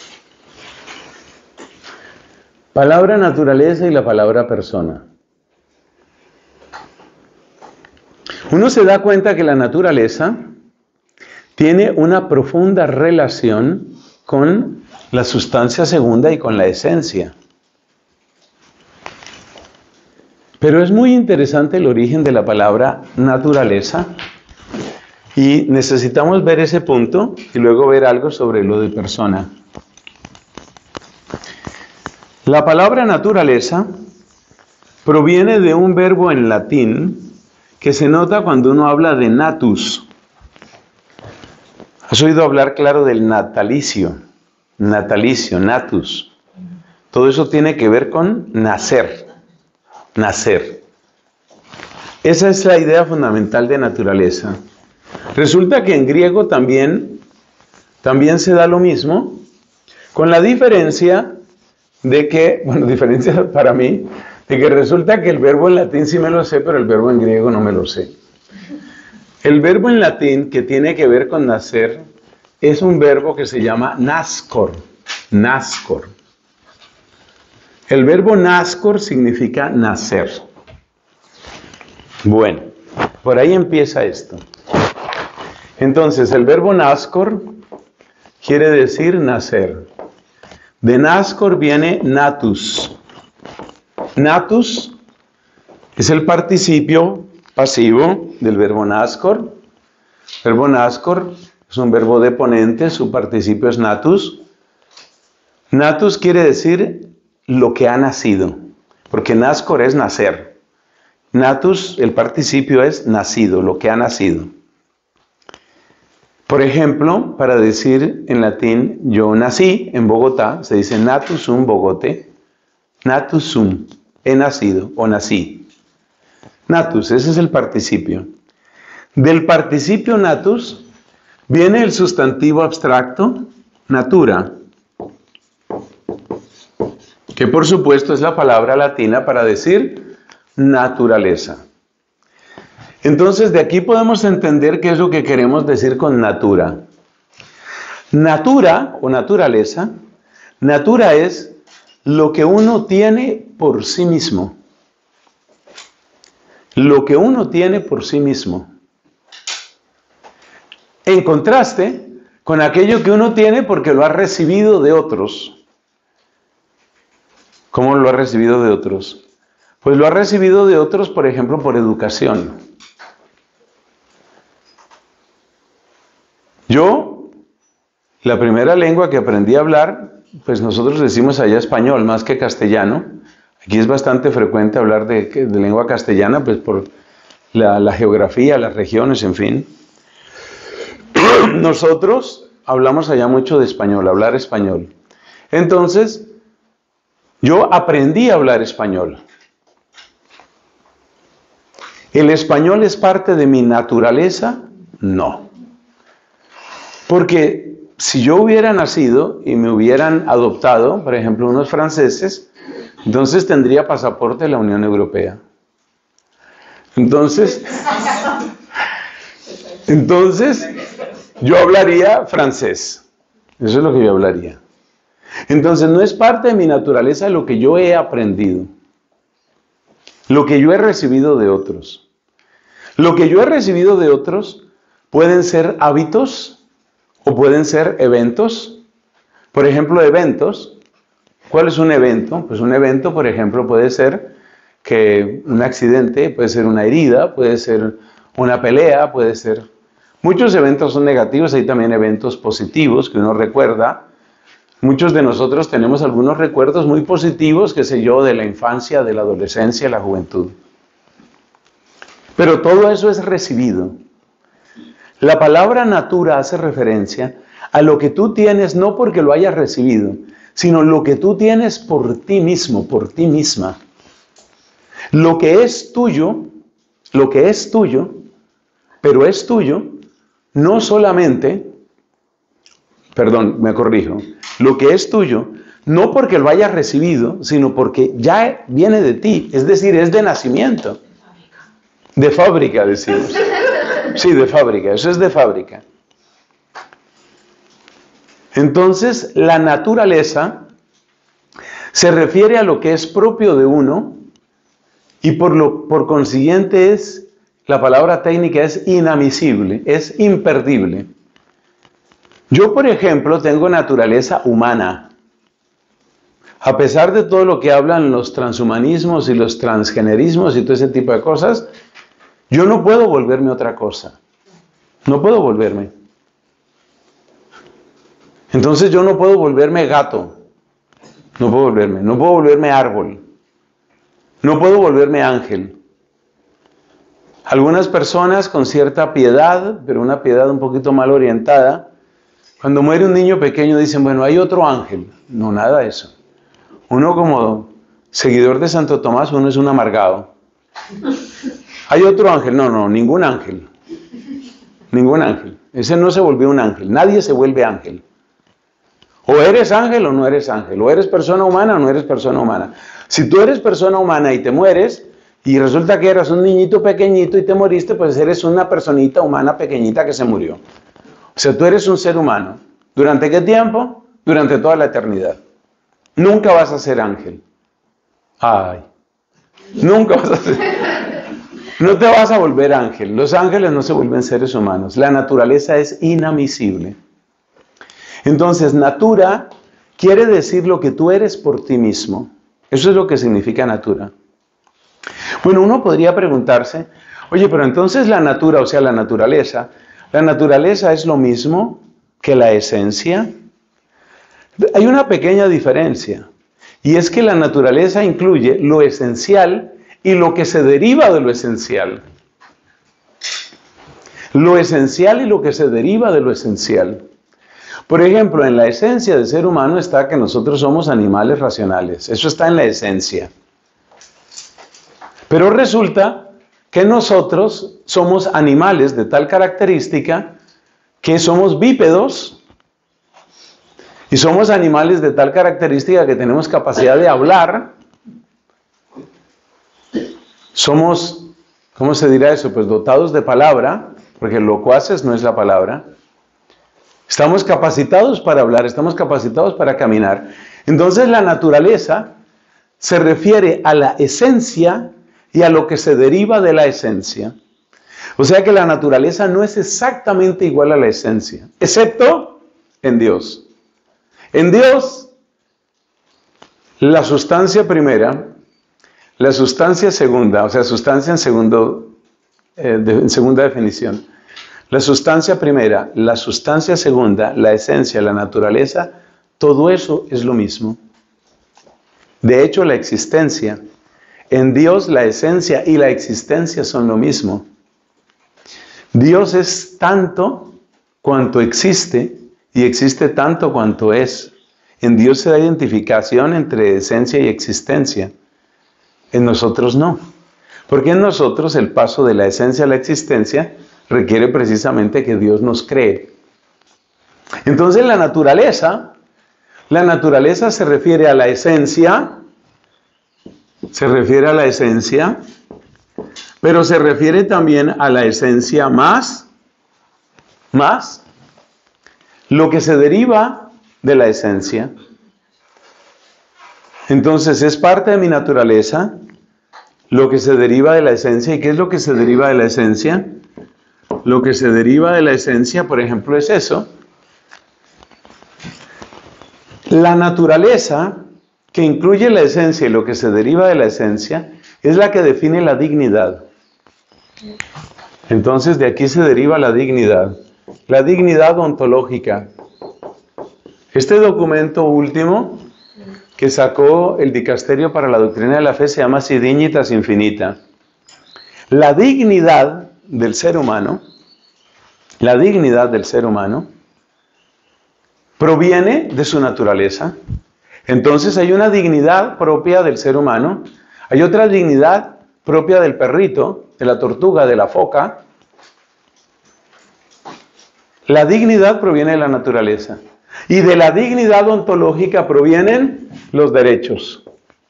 Palabra naturaleza y la palabra persona. Uno se da cuenta que la naturaleza tiene una profunda relación con la sustancia segunda y con la esencia. Pero es muy interesante el origen de la palabra naturaleza y necesitamos ver ese punto y luego ver algo sobre lo de persona. La palabra naturaleza proviene de un verbo en latín que se nota cuando uno habla de natus. ¿Has oído hablar, claro, del natalicio? Natalicio, natus. Todo eso tiene que ver con nacer. Nacer. Esa es la idea fundamental de naturaleza. Resulta que en griego también, también se da lo mismo, con la diferencia de que, bueno, diferencia para mí, de que resulta que el verbo en latín sí me lo sé, pero el verbo en griego no me lo sé. El verbo en latín que tiene que ver con nacer es un verbo que se llama nascor. Nascor. El verbo nascor significa nacer. Bueno, por ahí empieza esto. Entonces, el verbo nascor quiere decir nacer. De nascor viene natus. Natus es el participio pasivo del verbo nascor. El verbo nascor es un verbo deponente, su participio es natus. Natus quiere decir lo que ha nacido, porque nascor es nacer. Natus, el participio es nacido, lo que ha nacido. Por ejemplo, para decir en latín, yo nací en Bogotá, se dice natus sum Bogote, natus sum, he nacido o nací. Natus, ese es el participio. Del participio natus viene el sustantivo abstracto natura, que por supuesto es la palabra latina para decir naturaleza. Entonces, de aquí podemos entender qué es lo que queremos decir con natura. Natura o naturaleza, natura es lo que uno tiene por sí mismo. Lo que uno tiene por sí mismo. En contraste con aquello que uno tiene porque lo ha recibido de otros. ¿Cómo lo ha recibido de otros? Pues lo ha recibido de otros, por ejemplo, por educación. Yo, la primera lengua que aprendí a hablar, pues nosotros decimos allá español más que castellano. Aquí es bastante frecuente hablar de, de lengua castellana, pues por la, la geografía, las regiones, en fin. Nosotros hablamos allá mucho de español, hablar español. Entonces, yo aprendí a hablar español. ¿El español es parte de mi naturaleza? No. Porque si yo hubiera nacido y me hubieran adoptado, por ejemplo, unos franceses, entonces tendría pasaporte de la Unión Europea. Entonces, entonces yo hablaría francés. Eso es lo que yo hablaría. Entonces no es parte de mi naturaleza lo que yo he aprendido, lo que yo he recibido de otros. Lo que yo he recibido de otros pueden ser hábitos o pueden ser eventos. Por ejemplo, eventos. ¿Cuál es un evento? Pues un evento, por ejemplo, puede ser que un accidente, puede ser una herida, puede ser una pelea, puede ser... Muchos eventos son negativos, hay también eventos positivos que uno recuerda. Muchos de nosotros tenemos algunos recuerdos muy positivos, qué sé yo, de la infancia, de la adolescencia, de la juventud. Pero todo eso es recibido. La palabra natura hace referencia a lo que tú tienes no porque lo hayas recibido, sino lo que tú tienes por ti mismo, por ti misma. Lo que es tuyo, lo que es tuyo, pero es tuyo, no solamente, perdón, me corrijo, lo que es tuyo, no porque lo hayas recibido, sino porque ya viene de ti, es decir, es de nacimiento. De fábrica, decimos. Sí, de fábrica, eso es de fábrica. Entonces, la naturaleza se refiere a lo que es propio de uno y por, lo, por consiguiente es, la palabra técnica es inadmisible, es imperdible. Yo, por ejemplo, tengo naturaleza humana. A pesar de todo lo que hablan los transhumanismos y los transgenerismos y todo ese tipo de cosas, yo no puedo volverme otra cosa. No puedo volverme. Entonces yo no puedo volverme gato. No puedo volverme. No puedo volverme árbol. No puedo volverme ángel. Algunas personas con cierta piedad, pero una piedad un poquito mal orientada, cuando muere un niño pequeño dicen, bueno, hay otro ángel. No, nada de eso. Uno como seguidor de Santo Tomás, uno es un amargado. Hay otro ángel. No, no, ningún ángel. Ningún ángel. Ese no se volvió un ángel. Nadie se vuelve ángel. O eres ángel o no eres ángel. O eres persona humana o no eres persona humana. Si tú eres persona humana y te mueres, y resulta que eras un niñito pequeñito y te moriste, pues eres una personita humana pequeñita que se murió. O sea, tú eres un ser humano. ¿Durante qué tiempo? Durante toda la eternidad. Nunca vas a ser ángel. Ay. Nunca vas a ser. No te vas a volver ángel. Los ángeles no se vuelven seres humanos. La naturaleza es inadmisible. Entonces, natura quiere decir lo que tú eres por ti mismo. Eso es lo que significa natura. Bueno, uno podría preguntarse, oye, pero entonces la natura, o sea, la naturaleza, ¿la naturaleza es lo mismo que la esencia? Hay una pequeña diferencia, y es que la naturaleza incluye lo esencial y lo que se deriva de lo esencial. Lo esencial y lo que se deriva de lo esencial. Por ejemplo, en la esencia del ser humano está que nosotros somos animales racionales. Eso está en la esencia. Pero resulta que nosotros somos animales de tal característica que somos bípedos. Y somos animales de tal característica que tenemos capacidad de hablar. Somos, ¿cómo se dirá eso? Pues dotados de palabra, porque locuaces no es la palabra. Estamos capacitados para hablar, estamos capacitados para caminar. Entonces la naturaleza se refiere a la esencia y a lo que se deriva de la esencia. O sea que la naturaleza no es exactamente igual a la esencia, excepto en Dios. En Dios, la sustancia primera, la sustancia segunda, o sea, sustancia en, segundo, eh, de, en segunda definición, la sustancia primera, la sustancia segunda, la esencia, la naturaleza, todo eso es lo mismo. De hecho, la existencia, en Dios la esencia y la existencia son lo mismo. Dios es tanto cuanto existe, y existe tanto cuanto es. En Dios se da identificación entre esencia y existencia. En nosotros no. Porque en nosotros el paso de la esencia a la existencia requiere precisamente que Dios nos cree. Entonces la naturaleza, la naturaleza se refiere a la esencia, se refiere a la esencia, pero se refiere también a la esencia más, más, lo que se deriva de la esencia. Entonces es parte de mi naturaleza lo que se deriva de la esencia. ¿Y qué es lo que se deriva de la esencia? Lo que se deriva de la esencia, por ejemplo, es eso. La naturaleza que incluye la esencia y lo que se deriva de la esencia es la que define la dignidad. Entonces de aquí se deriva la dignidad. La dignidad ontológica. Este documento último que sacó el Dicasterio para la Doctrina de la Fe se llama Si Dignitas Infinita. La dignidad del ser humano, la dignidad del ser humano, proviene de su naturaleza. Entonces hay una dignidad propia del ser humano, hay otra dignidad propia del perrito, de la tortuga, de la foca. La dignidad proviene de la naturaleza. Y de la dignidad ontológica provienen los derechos.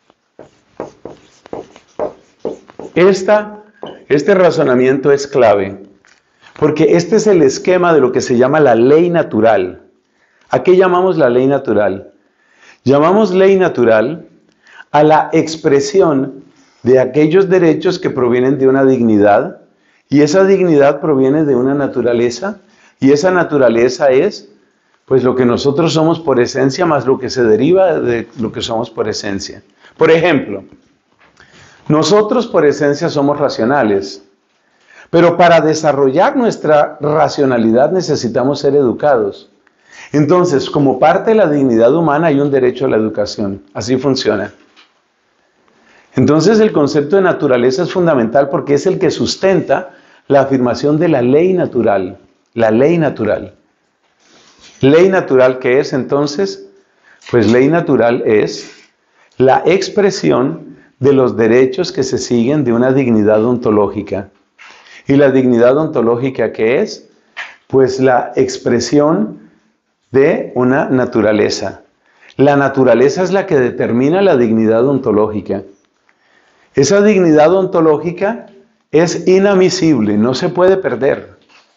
Esta, este razonamiento es clave, porque este es el esquema de lo que se llama la ley natural. ¿A qué llamamos la ley natural? Llamamos ley natural a la expresión de aquellos derechos que provienen de una dignidad, y esa dignidad proviene de una naturaleza, y esa naturaleza es, pues, lo que nosotros somos por esencia, más lo que se deriva de lo que somos por esencia. Por ejemplo, nosotros por esencia somos racionales, pero para desarrollar nuestra racionalidad necesitamos ser educados. Entonces, como parte de la dignidad humana hay un derecho a la educación. Así funciona. Entonces, el concepto de naturaleza es fundamental porque es el que sustenta la afirmación de la ley natural. La ley natural. Ley natural, ¿qué es entonces? Pues ley natural es la expresión de los derechos que se siguen de una dignidad ontológica. ¿Y la dignidad ontológica qué es? Pues la expresión de una naturaleza. La naturaleza es la que determina la dignidad ontológica. Esa dignidad ontológica es inadmisible, no se puede perder.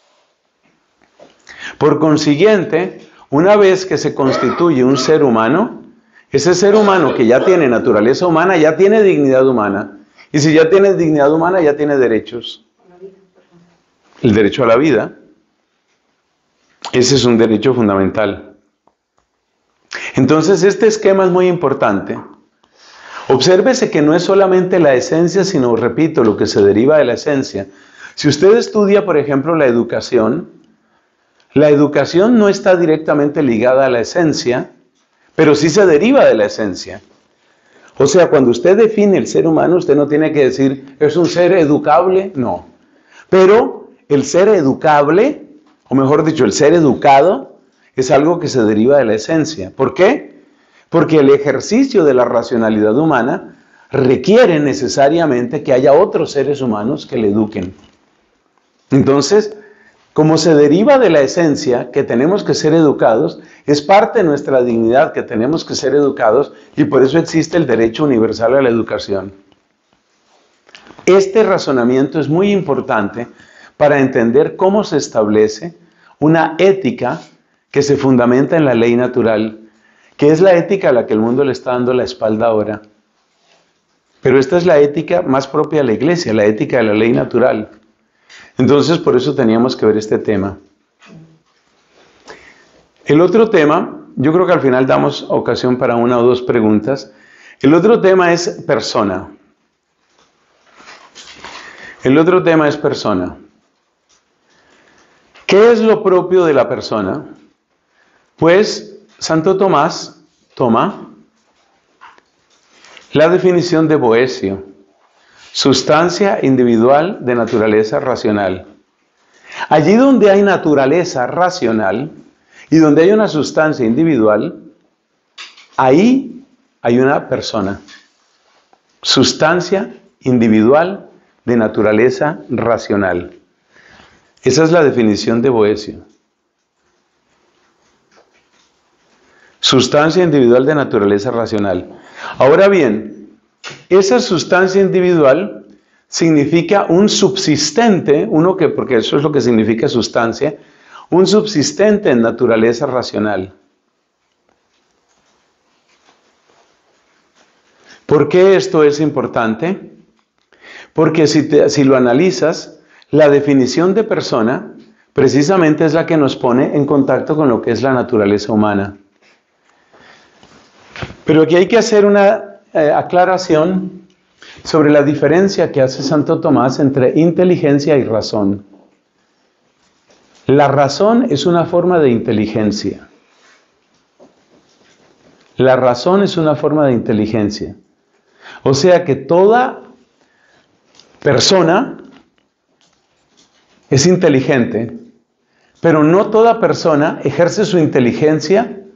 Por consiguiente, una vez que se constituye un ser humano, ese ser humano que ya tiene naturaleza humana, ya tiene dignidad humana. Y si ya tiene dignidad humana, ya tiene derechos. El derecho a la vida. Ese es un derecho fundamental. Entonces, este esquema es muy importante. Obsérvese que no es solamente la esencia, sino, repito, lo que se deriva de la esencia. Si usted estudia, por ejemplo, la educación, la educación no está directamente ligada a la esencia, pero sí se deriva de la esencia. O sea, cuando usted define el ser humano, usted no tiene que decir, ¿es un ser educable? No. Pero el ser educable, o mejor dicho, el ser educado, es algo que se deriva de la esencia. ¿Por qué? Porque el ejercicio de la racionalidad humana requiere necesariamente que haya otros seres humanos que le eduquen. Entonces, como se deriva de la esencia que tenemos que ser educados, es parte de nuestra dignidad que tenemos que ser educados, y por eso existe el derecho universal a la educación. Este razonamiento es muy importante para entender cómo se establece una ética que se fundamenta en la ley natural, que es la ética a la que el mundo le está dando la espalda ahora. Pero esta es la ética más propia de la Iglesia, la ética de la ley natural. Entonces, por eso teníamos que ver este tema. El otro tema, yo creo que al final damos ocasión para una o dos preguntas. El otro tema es persona. El otro tema es persona. ¿Qué es lo propio de la persona? Pues Santo Tomás toma la definición de Boecio: sustancia individual de naturaleza racional. Allí donde hay naturaleza racional y donde hay una sustancia individual, ahí hay una persona. Sustancia individual de naturaleza racional. Esa es la definición de Boecio. Sustancia individual de naturaleza racional. Ahora bien, esa sustancia individual significa un subsistente, uno que, porque eso es lo que significa sustancia, un subsistente en naturaleza racional. ¿Por qué esto es importante? Porque si, te, si lo analizas, la definición de persona precisamente es la que nos pone en contacto con lo que es la naturaleza humana. Pero aquí hay que hacer una eh, aclaración sobre la diferencia que hace Santo Tomás entre inteligencia y razón. La razón es una forma de inteligencia. La razón es una forma de inteligencia. O sea que toda persona es inteligente, pero no toda persona ejerce su inteligencia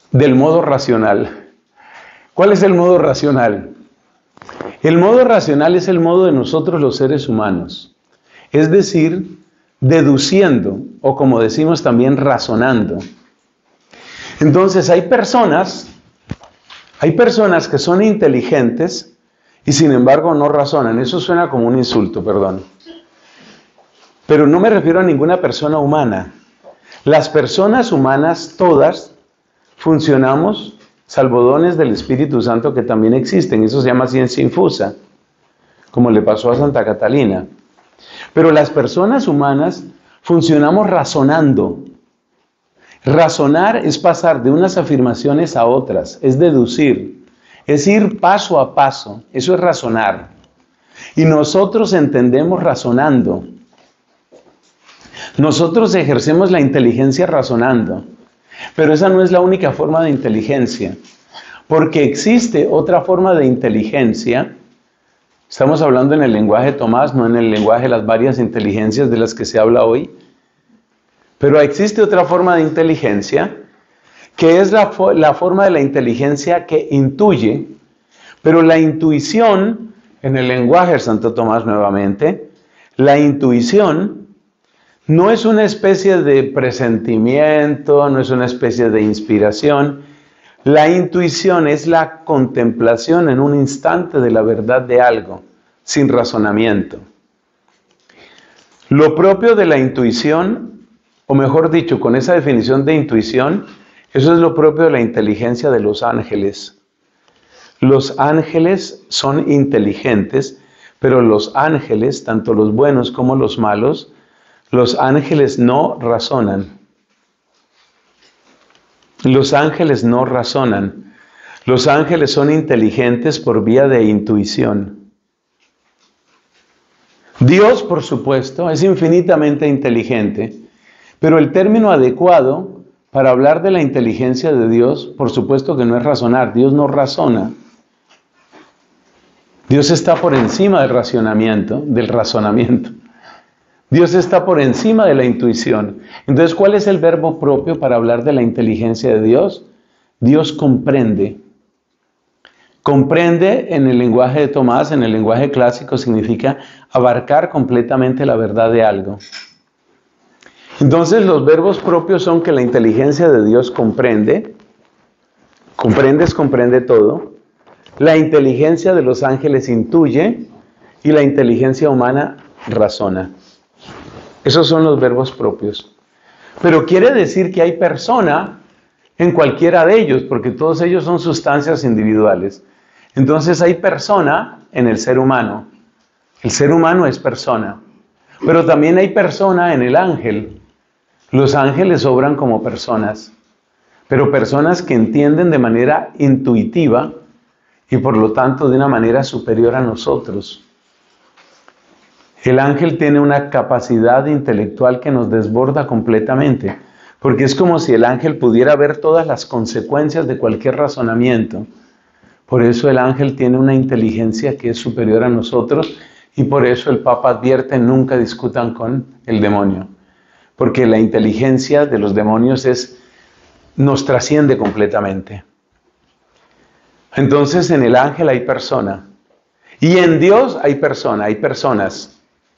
del modo racional. ¿Cuál es el modo racional? El modo racional es el modo de nosotros los seres humanos, es decir, deduciendo, o como decimos también, razonando. Entonces hay personas, hay personas que son inteligentes y sin embargo no razonan. Eso suena como un insulto, perdón. Pero no me refiero a ninguna persona humana. Las personas humanas, todas, funcionamos salvo dones del Espíritu Santo que también existen. Eso se llama ciencia infusa, como le pasó a Santa Catalina. Pero las personas humanas funcionamos razonando. Razonar es pasar de unas afirmaciones a otras, es deducir, es ir paso a paso. Eso es razonar. Y nosotros entendemos razonando. Nosotros ejercemos la inteligencia razonando. Pero esa no es la única forma de inteligencia, porque existe otra forma de inteligencia. Estamos hablando en el lenguaje de Tomás, no en el lenguaje de las varias inteligencias de las que se habla hoy. Pero existe otra forma de inteligencia, que es la, la forma de la inteligencia que intuye, pero la intuición, en el lenguaje de Santo Tomás nuevamente, la intuición no es una especie de presentimiento, no es una especie de inspiración. La intuición es la contemplación en un instante de la verdad de algo, sin razonamiento. Lo propio de la intuición, o mejor dicho, con esa definición de intuición, eso es lo propio de la inteligencia de los ángeles. Los ángeles son inteligentes, pero los ángeles, tanto los buenos como los malos, los ángeles no razonan. Los ángeles no razonan. Los ángeles son inteligentes por vía de intuición. Dios, por supuesto, es infinitamente inteligente, pero el término adecuado para hablar de la inteligencia de Dios, por supuesto que no es razonar. Dios no razona. Dios está por encima del racionamiento, del razonamiento. Dios está por encima de la intuición. Entonces, ¿cuál es el verbo propio para hablar de la inteligencia de Dios? Dios comprende. Comprende en el lenguaje de Tomás, en el lenguaje clásico, significa abarcar completamente la verdad de algo. Entonces, los verbos propios son que la inteligencia de Dios comprende. Comprendes, comprende todo. La inteligencia de los ángeles intuye y la inteligencia humana razona. Esos son los verbos propios. Pero quiere decir que hay persona en cualquiera de ellos, porque todos ellos son sustancias individuales. Entonces hay persona en el ser humano. El ser humano es persona. Pero también hay persona en el ángel. Los ángeles obran como personas, pero personas que entienden de manera intuitiva y por lo tanto de una manera superior a nosotros. El ángel tiene una capacidad intelectual que nos desborda completamente, porque es como si el ángel pudiera ver todas las consecuencias de cualquier razonamiento. Por eso el ángel tiene una inteligencia que es superior a nosotros y por eso el Papa advierte: nunca discutan con el demonio, porque la inteligencia de los demonios es, nos trasciende completamente. Entonces en el ángel hay persona y en Dios hay persona, hay personas.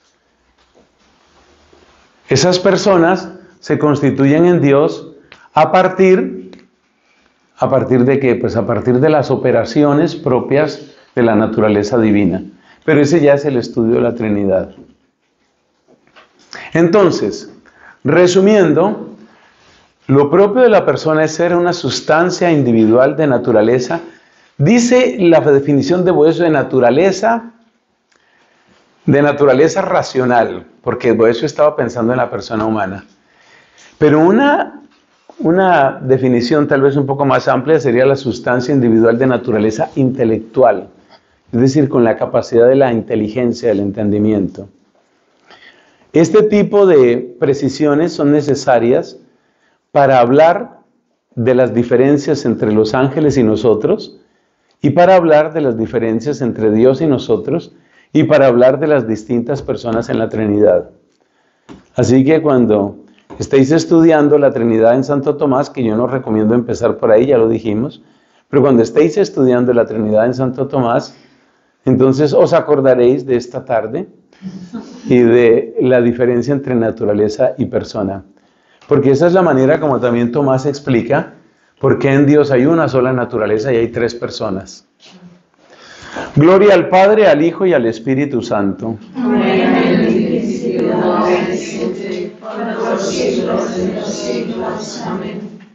Esas personas se constituyen en Dios a partir, ¿a partir de qué? Pues a partir de las operaciones propias de la naturaleza divina. Pero ese ya es el estudio de la Trinidad. Entonces, resumiendo, lo propio de la persona es ser una sustancia individual de naturaleza. Dice la definición de Boecio de naturaleza, de naturaleza racional, porque Boecio estaba pensando en la persona humana. Pero una, una definición tal vez un poco más amplia sería la sustancia individual de naturaleza intelectual, es decir, con la capacidad de la inteligencia, del entendimiento. Este tipo de precisiones son necesarias para hablar de las diferencias entre los ángeles y nosotros, y para hablar de las diferencias entre Dios y nosotros, y para hablar de las distintas personas en la Trinidad. Así que cuando estéis estudiando la Trinidad en Santo Tomás, que yo no recomiendo empezar por ahí, ya lo dijimos, pero cuando estéis estudiando la Trinidad en Santo Tomás, entonces os acordaréis de esta tarde y de la diferencia entre naturaleza y persona. Porque esa es la manera como también Tomás explica por qué en Dios hay una sola naturaleza y hay tres personas. Gloria al Padre, al Hijo y al Espíritu Santo. Amén.